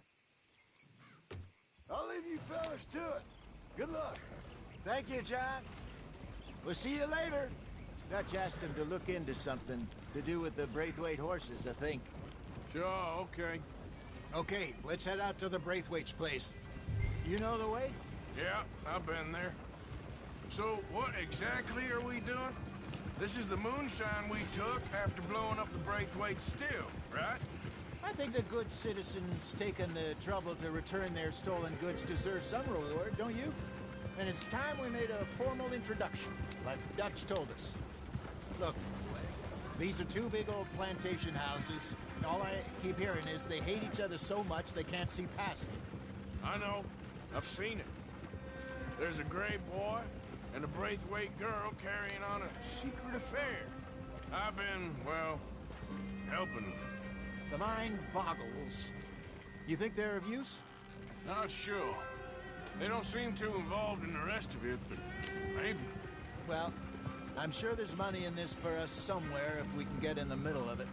I'll leave you fellas to it. Good luck. Thank you, John. We'll see you later. Dutch asked him to look into something to do with the Braithwaite horses, I think. Sure, okay. Okay, let's head out to the Braithwaite's place. You know the way? Yeah, I've been there. So, what exactly are we doing? This is the moonshine we took after blowing up the Braithwaite still, right? I think the good citizens taking the trouble to return their stolen goods deserve some reward, don't you? And it's time we made a formal introduction, like Dutch told us. Look, these are two big old plantation houses, and all I keep hearing is they hate each other so much they can't see past it. I know. I've seen it. There's a gray boy and a Braithwaite girl carrying on a secret affair. I've been, well, helping them. The mind boggles. You think they're of use? Not sure. They don't seem too involved in the rest of it, but maybe. Well, I'm sure there's money in this for us somewhere if we can get in the middle of it.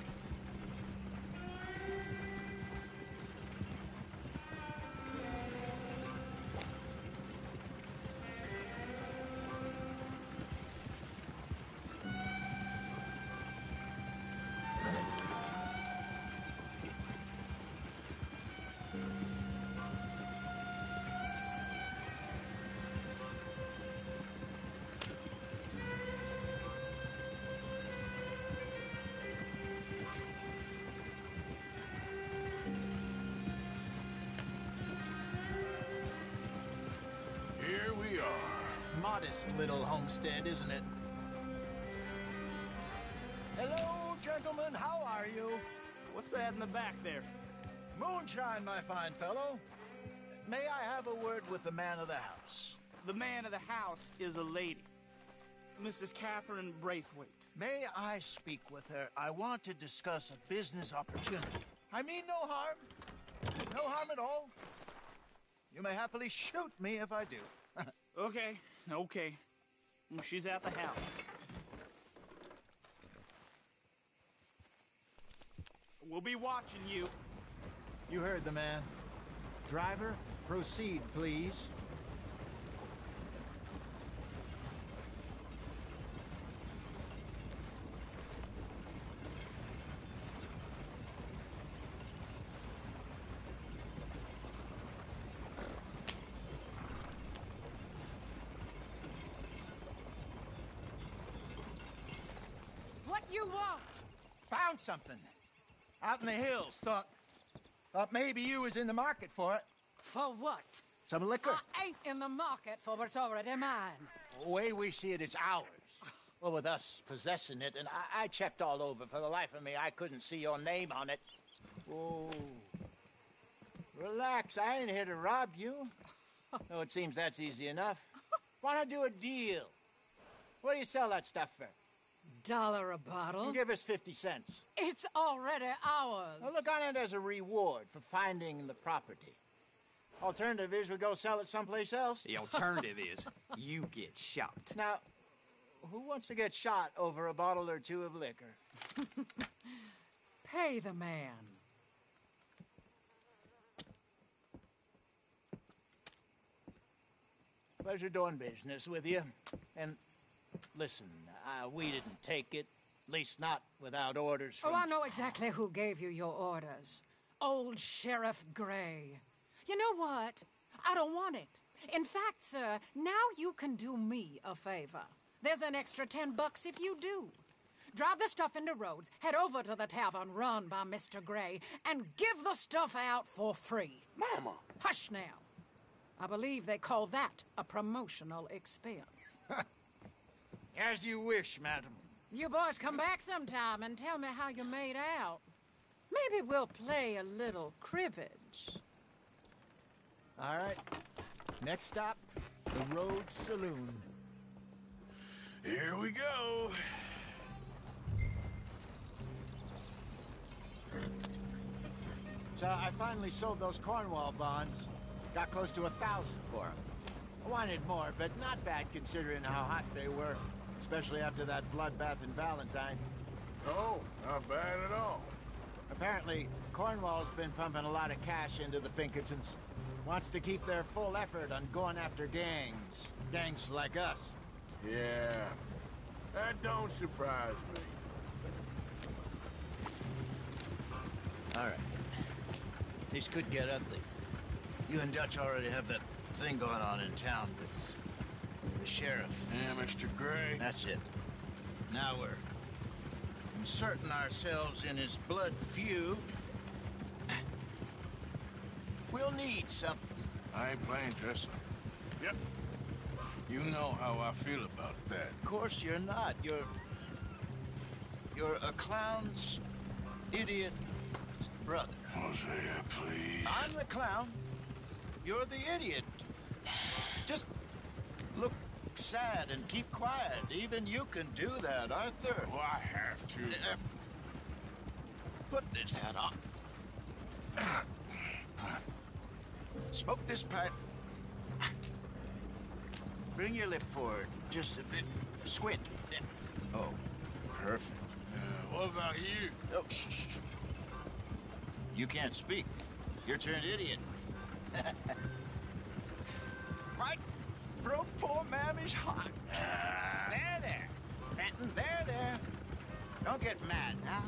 Here we are. Modest little homestead, isn't it? Hello, gentlemen. How are you? What's that in the back there? Moonshine, my fine fellow. May I have a word with the man of the house? The man of the house is a lady. Missus Catherine Braithwaite. May I speak with her? I want to discuss a business opportunity. I mean no harm. No harm at all. You may happily shoot me if I do. Okay, okay. She's at the house. We'll be watching you. You heard the man. Driver, proceed, please. What you want? Found something. Out in the hills. Thought... Thought maybe you was in the market for it. For what? Some liquor. I ain't in the market for what's already mine. The way we see it, it's ours. Well, with us possessing it, and I, I checked all over. For the life of me, I couldn't see your name on it. Oh. Relax, I ain't here to rob you. No, it seems that's easy enough. Why not do a deal? What do you sell that stuff for? Dollar a bottle? Give us fifty cents. It's already ours. Well, look on it as a reward for finding the property. Alternative is we go sell it someplace else. The alternative is you get shot. Now, who wants to get shot over a bottle or two of liquor? Pay the man. Pleasure doing business with you. And listen, uh, we didn't take it. At least not without orders from... Oh, I know exactly who gave you your orders. Old Sheriff Gray. You know what? I don't want it. In fact, sir, now you can do me a favor. There's an extra ten bucks if you do. Drive the stuff into Rhodes, head over to the tavern run by Mister Gray, and give the stuff out for free. Mama! Hush now. I believe they call that a promotional expense. As you wish, madam. You boys come back sometime and tell me how you made out. Maybe we'll play a little cribbage. All right. Next stop, the Rhodes Saloon. Here we go. So I finally sold those Cornwall bonds. Got close to a thousand for them. I wanted more, but not bad considering how hot they were, especially after that bloodbath in Valentine. Oh, not bad at all. Apparently, Cornwall's been pumping a lot of cash into the Pinkertons. Wants to keep their full effort on going after gangs. Gangs like us. Yeah, that don't surprise me. All right. This could get ugly. You and Dutch already have that thing going on in town with the sheriff. Yeah, Mister Gray. That's it. Now we're inserting ourselves in his blood feud. We'll need something. I ain't playing, Tessa. Yep. You know how I feel about that. Of course you're not. You're... You're a clown's idiot brother. Hosea, please. I'm the clown. You're the idiot. Just look sad and keep quiet. Even you can do that, Arthur. Well, I have to. Uh, put this hat on. Smoke this pipe. Bring your lip forward just a bit. Squint. Oh, perfect. Uh, what about you? Oh, shh, shh. You can't speak. You're turned idiot. Right? Broke poor Mammy's heart. There, there. Fenton, there, there. Don't get mad now.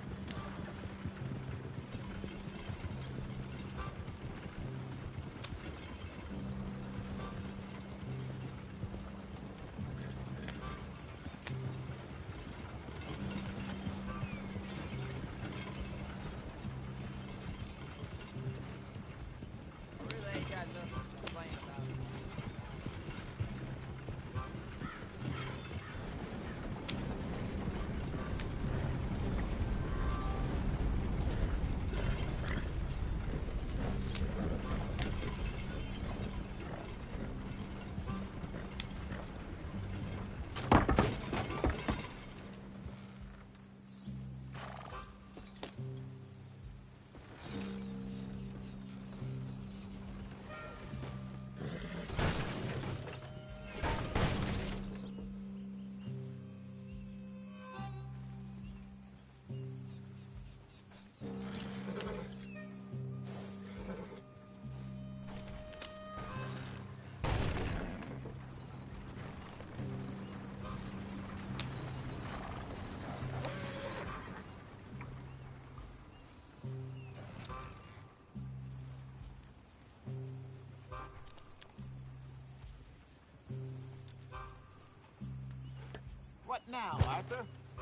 What now, Arthur?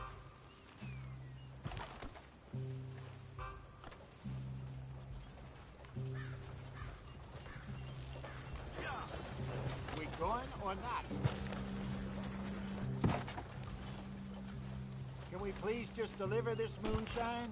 We going or not? Can we please just deliver this moonshine?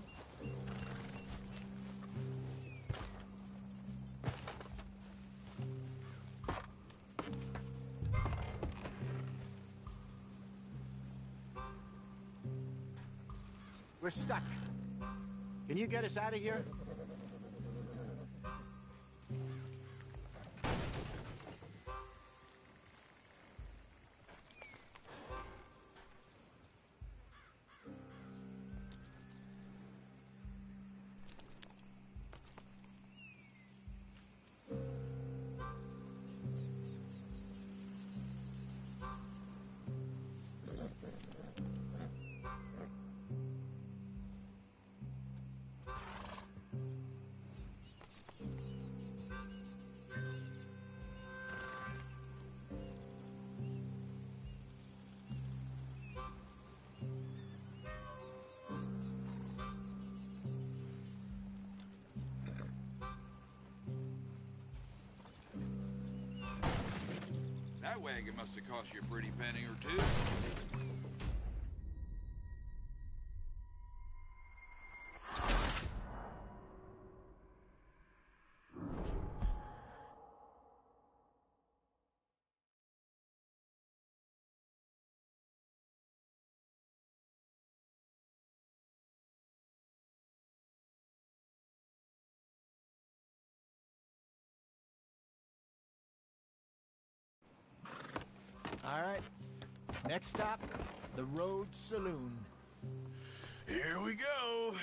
We're stuck. Can you get us out of here? That wagon must have cost you a pretty penny or two. All right. Next stop, the Road Saloon. Here we go.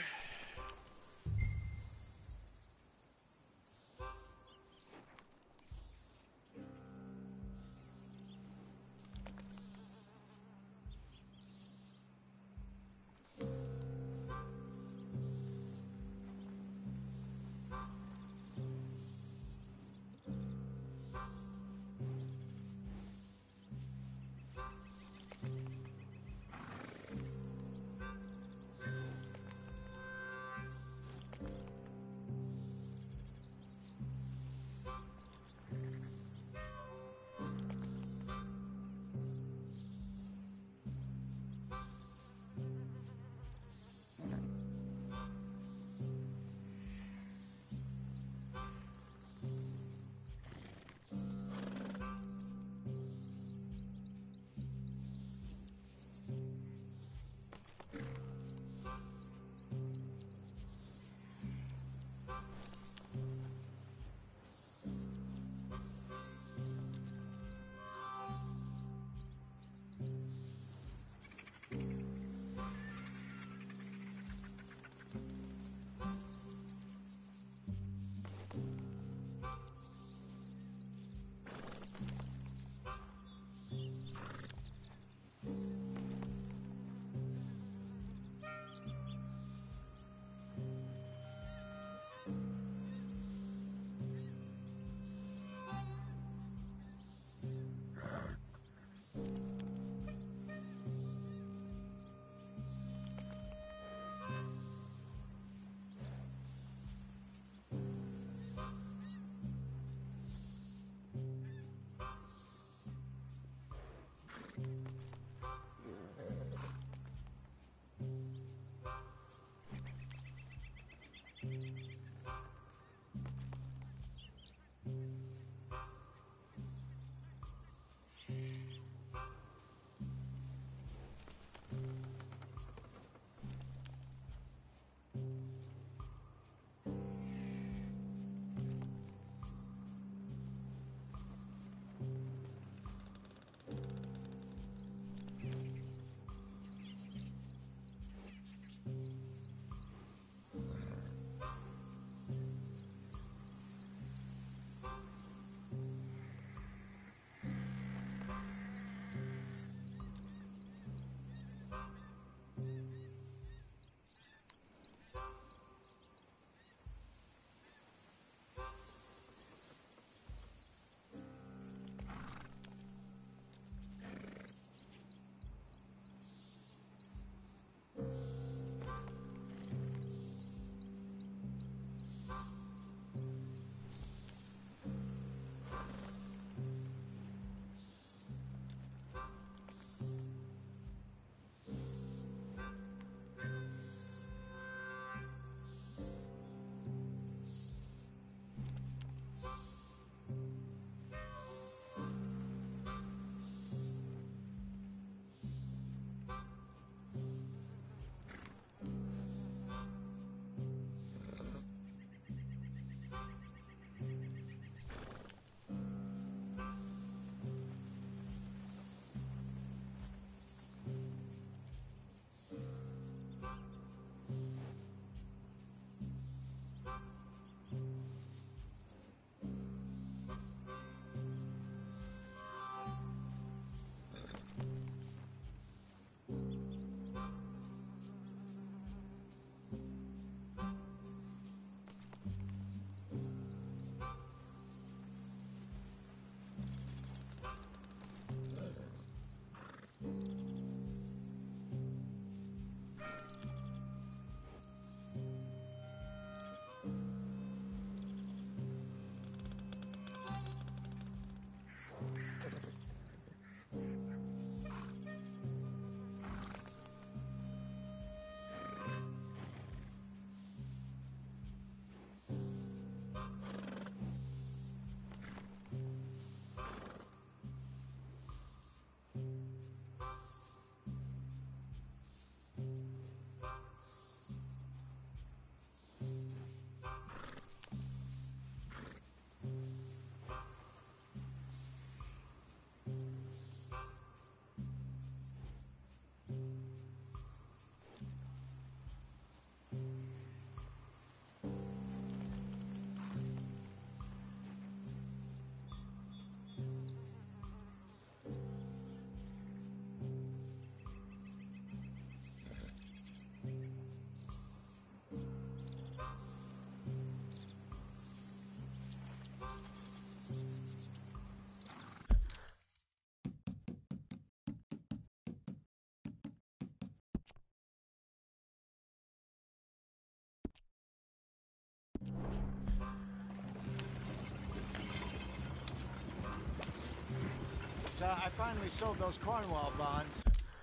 uh, I finally sold those Cornwall bonds.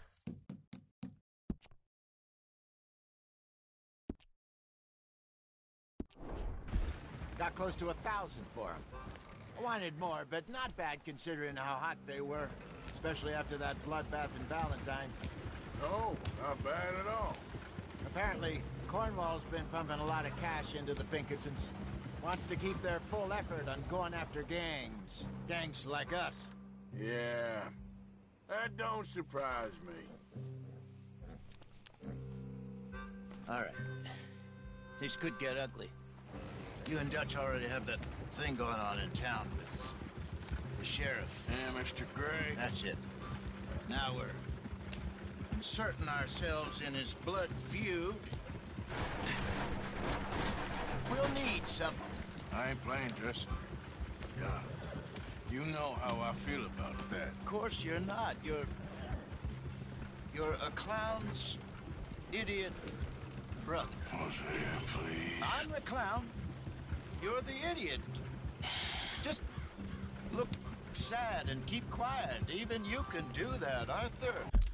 Got close to a thousand for them. I wanted more, but not bad considering how hot they were, especially after that bloodbath in Valentine. No, not bad at all. Apparently, Cornwall's been pumping a lot of cash into the Pinkertons. Wants to keep their full effort on going after gangs. Gangs like us. Yeah, that don't surprise me. All right. This could get ugly. You and Dutch already have that thing going on in town with the sheriff. Yeah, Mister Gray. That's it. Now we're inserting ourselves in his blood feud. We'll need something. I ain't playing, Jesse. Yeah. You know how I feel about that. Of course you're not. You're... You're a clown's idiot brother. Hosea, please. I'm the clown. You're the idiot. Just look sad and keep quiet. Even you can do that, Arthur.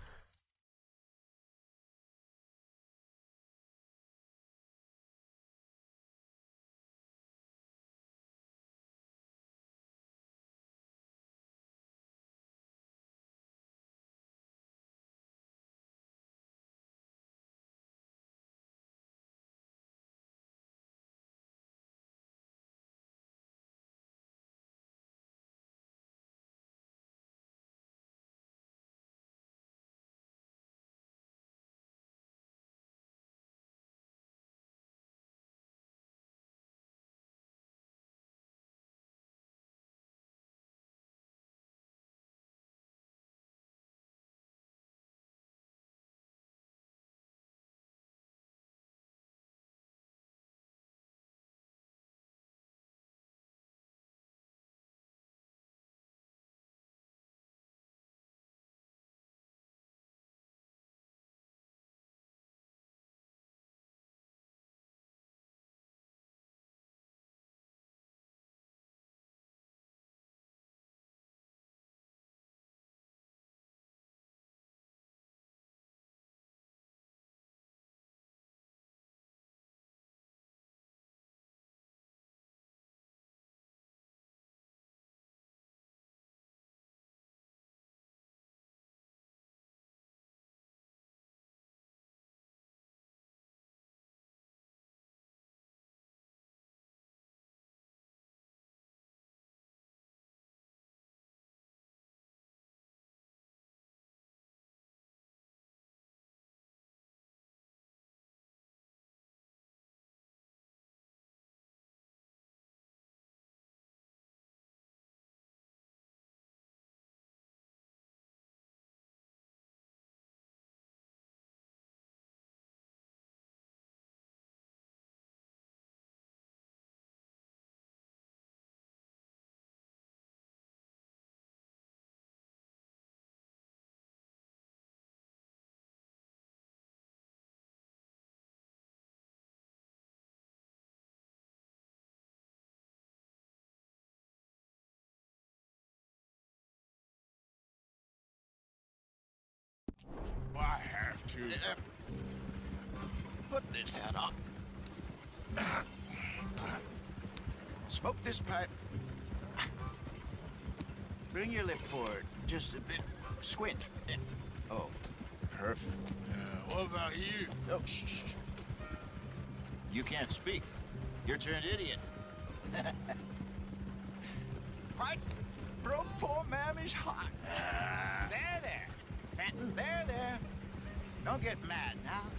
I have to. Uh, put this hat on. Smoke this pipe. Bring your lip forward just a bit. Squint. Oh, perfect. Uh, what about you? Oh, shh, shh. You can't speak. You're turned idiot. Right? Broke poor mammy's heart. There, there. Fenton, there, there. Don't get mad now.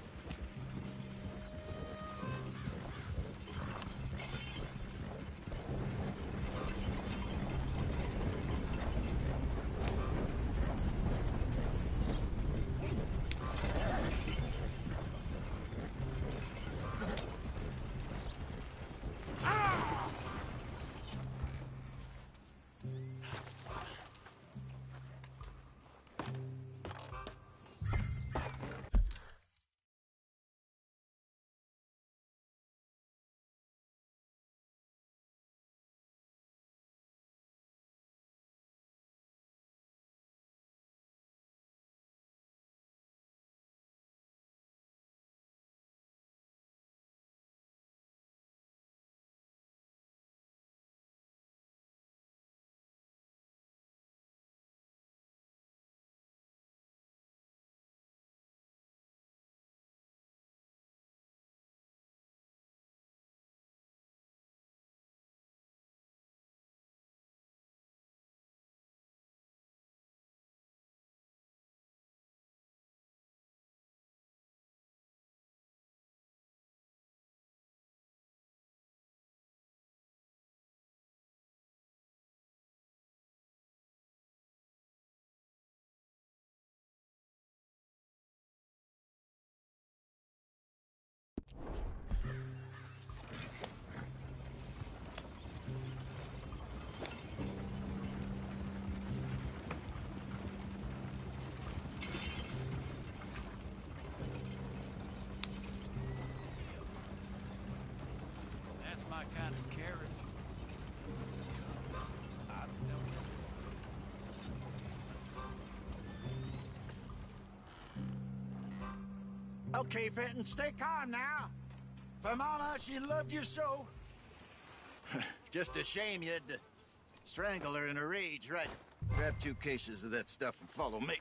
Okay, Fenton, stay calm now. For Mama, she loved you so. Just a shame you had to strangle her in a rage, right? Grab two cases of that stuff and follow me.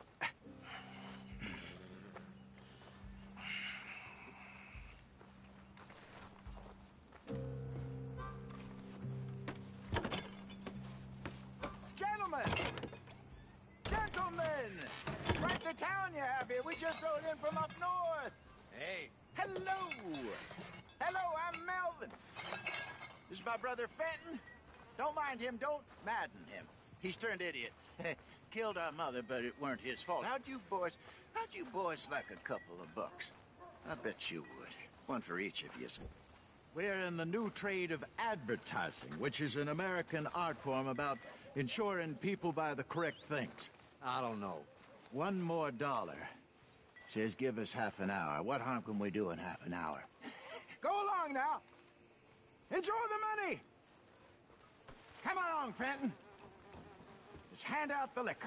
Gentlemen! Gentlemen! Quite the town you have here. We just rode in from up north. Hey. Hello! Hello, I'm Melvin. This is my brother Fenton. Don't mind him. Don't madden him. He's turned idiot. Killed our mother, but it weren't his fault. How'd you boys, how'd you boys like a couple of bucks? I bet you would. One for each of you. We're in the new trade of advertising, which is an American art form about ensuring people buy the correct things. I don't know. One more dollar. Says give us half an hour. What harm can we do in half an hour? Go along now. Enjoy the money. Come along, Fenton. Just hand out the liquor.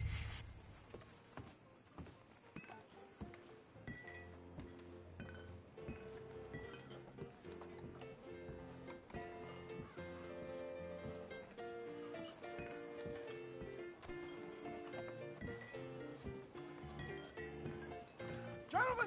Gentlemen!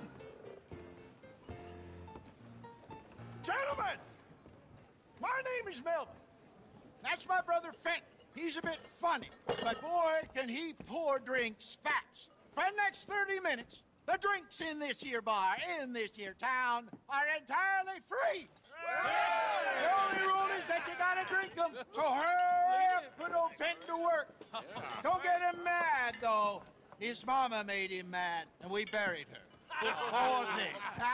Gentlemen! My name is Melvin. That's my brother Fenton. He's a bit funny, but boy, can he pour drinks fast. For the next thirty minutes, the drinks in this here bar, in this here town, are entirely free. Yes. The only rule is that you gotta drink them, so hurry up, put old Fenton to work. Don't get him mad, though. His mama made him mad, and we buried her. Poor thing.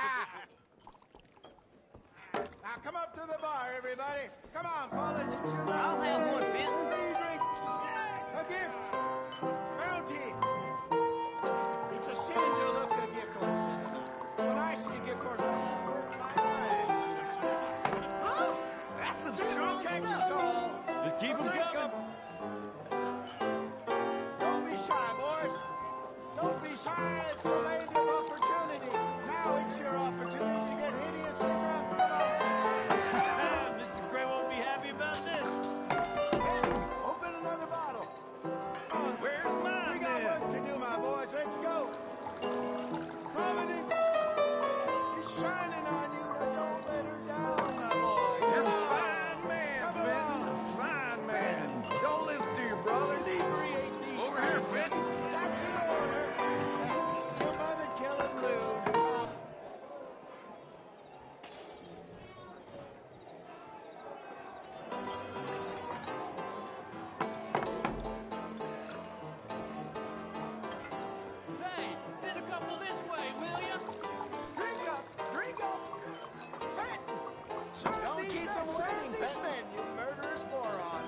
Now come up to the bar, everybody. Come on, fellas, it's your I'll have one, Fenton. Three drinks. A gift. Bounty. It's a sin to look at your course. When I see your course, oh, that's some strong stuff. Just keep them coming. Don't be shy, boys. Don't be shy. It's the land of opportunity. Now it's your opportunity to get hideously drunk. Mister Gray won't be happy about this. Hey, open another bottle. Oh, where's mine? We got then? work to do, my boys. Let's go. Providence is shining on you. Now don't let her down, my boy. You're a fine man, Fenton. A fine man. Don't listen to your brother. Inebriate these Over here, folks. Fenton. That's in order. Your mother killing Lou. Hey, send a couple this way, will you? Drink up! Drink up! Fenton! Don't keep them waiting, Fenton, you murderous moron.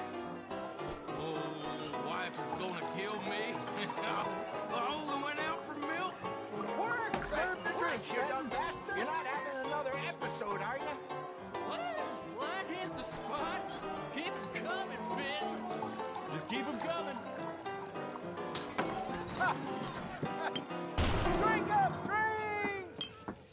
Oh, wife is gonna kill me. The only went out for milk. Work! Serve the drinks, you dumb bastard! You're not having another episode, are you? What? What? Hit the spot. Keep them coming, Fenton. Just keep them coming. Drink up! Drink!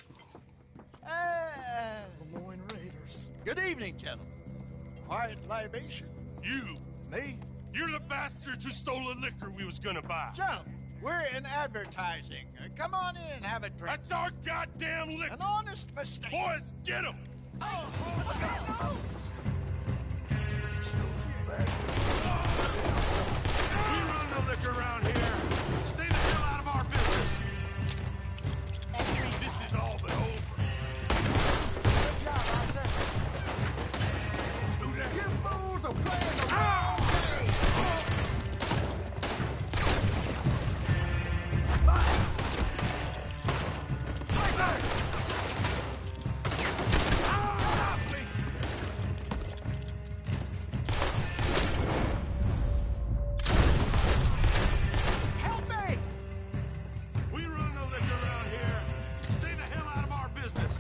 Uh, Lemoyne Raiders. good evening, gentlemen. Quiet libation. You, Me? you're the bastards who stole the liquor we was gonna buy. Gentlemen, we're in advertising. Uh, come on in and have a drink. That's our goddamn liquor. An honest mistake. Boys, get him! We run the liquor around here. Stay the hell out of our business. This is all but over. Good job, officer. You fools are playing the wrong game. Bye. Bye. Stop me! Help me! We run the liquor around here. Stay the hell out of our business.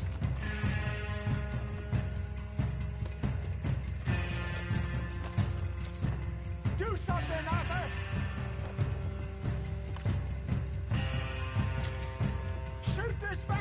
Do something, Arthur! Shoot this bastard!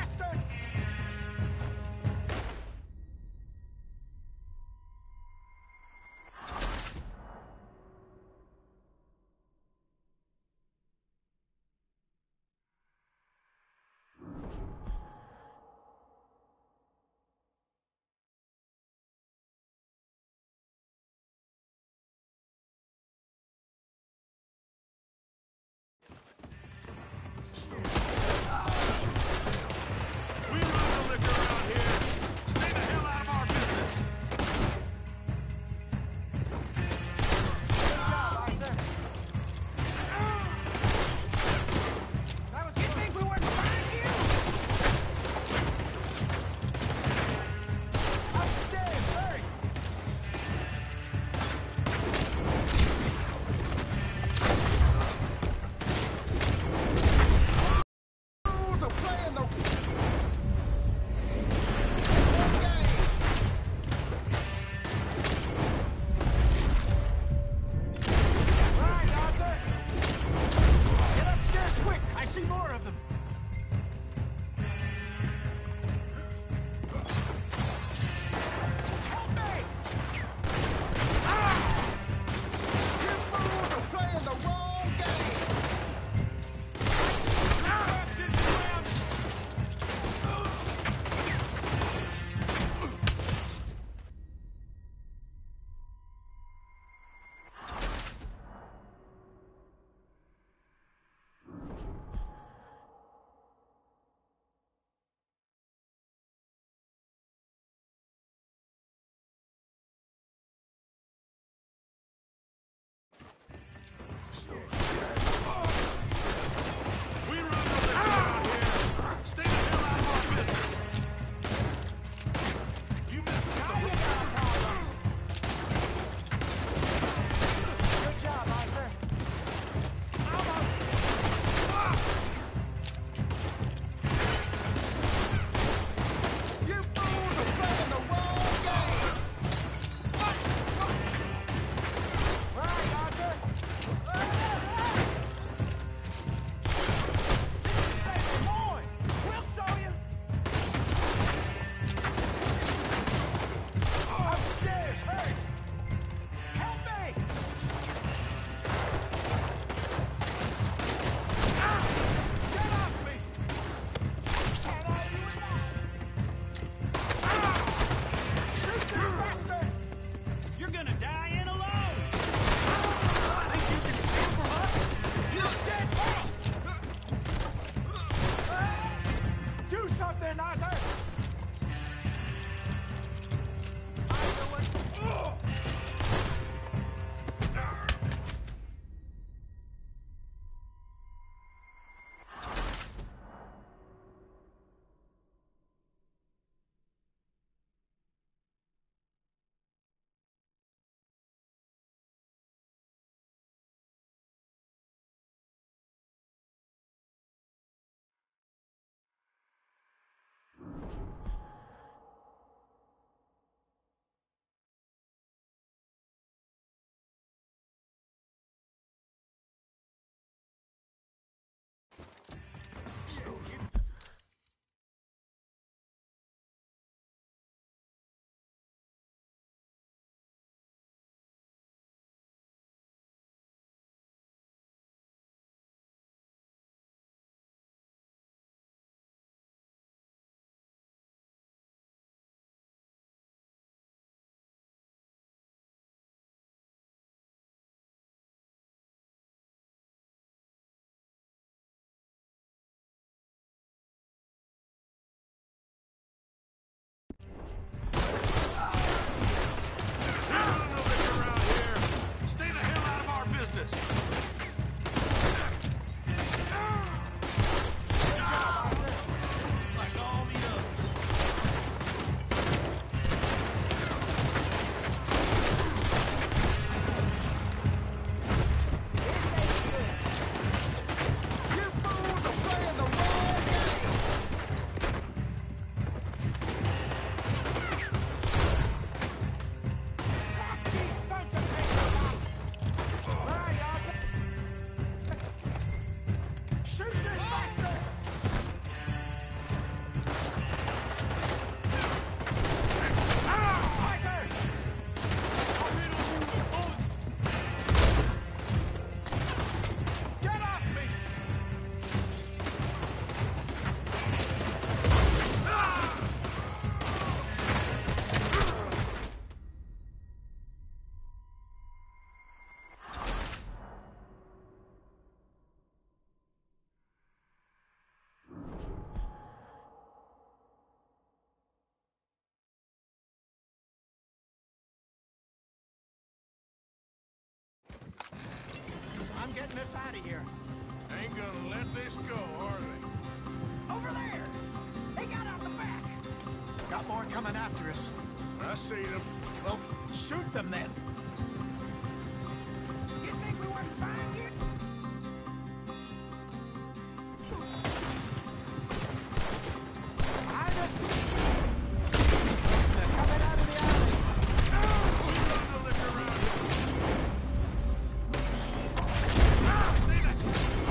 I'm getting us out of here. Ain't gonna let this go, are they? Over there! They got out the back! Got more coming after us. I see them. Well, shoot them then. You think we wouldn't find you? Behind us! They're coming out of the alley. Oh, we love to lick around here. Ah, see that?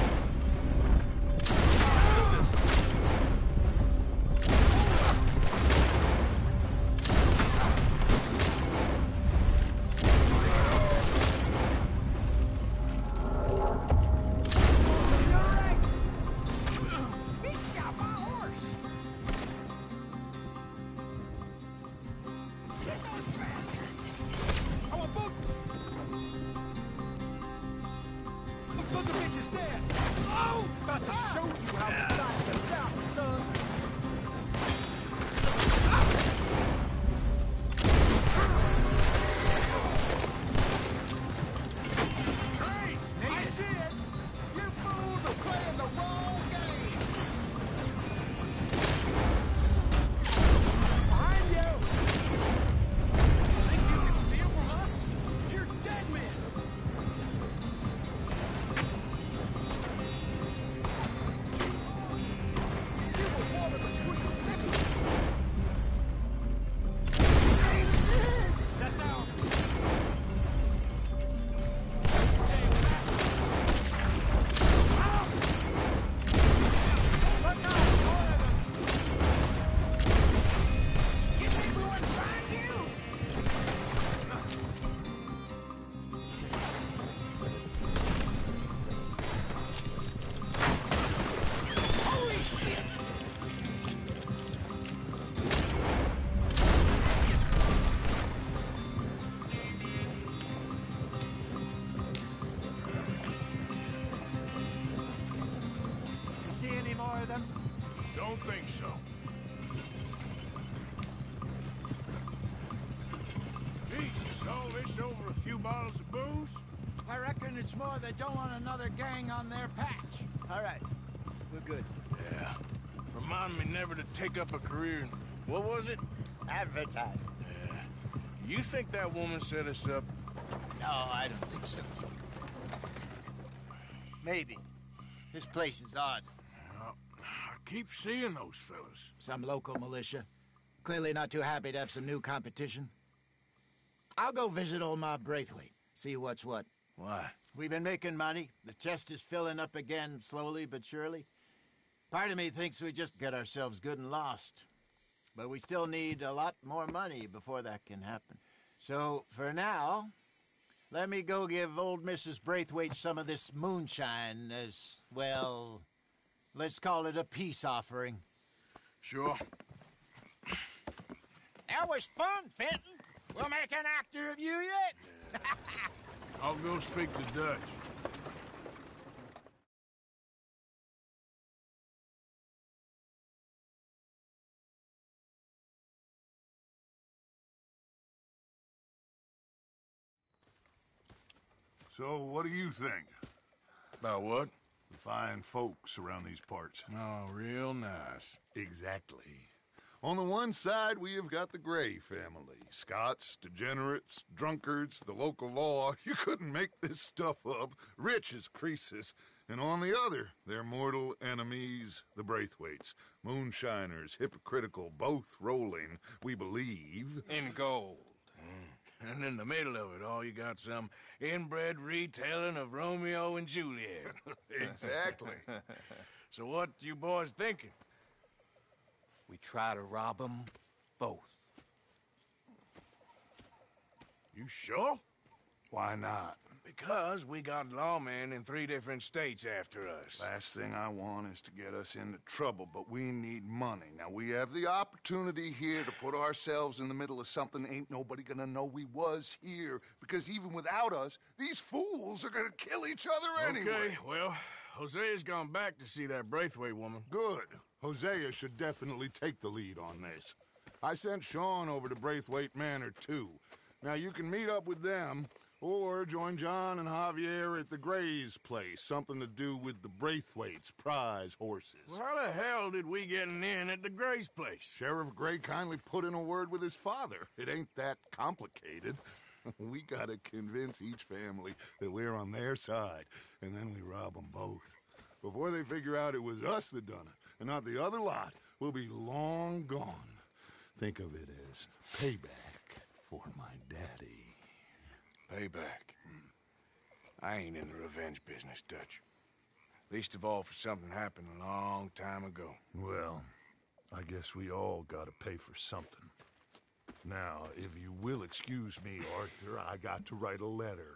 Don't think so. Jesus, all this over a few bottles of booze? I reckon it's more they don't want another gang on their patch. All right. We're good. Yeah. Remind me never to take up a career in... What was it? Advertising. Yeah. You think that woman set us up? No, I don't think so. Maybe. This place is odd. Well, I keep seeing those fellas. Some local militia. Clearly not too happy to have some new competition. I'll go visit old Ma Braithwaite. See what's what. Why? We've been making money. The chest is filling up again, slowly but surely. Part of me thinks we just get ourselves good and lost. But we still need a lot more money before that can happen. So, for now, let me go give old Missus Braithwaite some of this moonshine as, well, let's call it a peace offering. Sure. That was fun, Fenton. We'll make an actor of you yet. I'll go speak to Dutch. So, what do you think? About what? The fine folks around these parts. Oh, real nice. Exactly. On the one side, we have got the Gray family. Scots, degenerates, drunkards, the local law. You couldn't make this stuff up. Rich as Croesus. And on the other, their mortal enemies, the Braithwaites. Moonshiners, hypocritical, both rolling, we believe. In gold. Mm. And in the middle of it all, you got some inbred retelling of Romeo and Juliet. Exactly. So what you boys thinking? We try to rob them both. You sure? Why not? Because we got lawmen in three different states after us. Last thing I want is to get us into trouble, but we need money. Now, we have the opportunity here to put ourselves in the middle of something ain't nobody gonna know we was here, because even without us, these fools are gonna kill each other anyway. Okay, well, Hosea's gone back to see that Braithwaite woman. Good. Hosea should definitely take the lead on this. I sent Sean over to Braithwaite Manor, too. Now, you can meet up with them, Or join John and Javier at the Gray's place. Something to do with the Braithwaite's prize horses. Well, how the hell did we get an in at the Gray's place? Sheriff Gray kindly put in a word with his father. It ain't that complicated. We gotta convince each family that we're on their side, and then we rob them both. Before they figure out it was us that done it, and not the other lot, we'll be long gone. Think of it as payback for my daddy. Payback. I ain't in the revenge business, Dutch. Least of all for something happened a long time ago. Well, I guess we all gotta pay for something. Now, if you will excuse me, Arthur, I got to write a letter.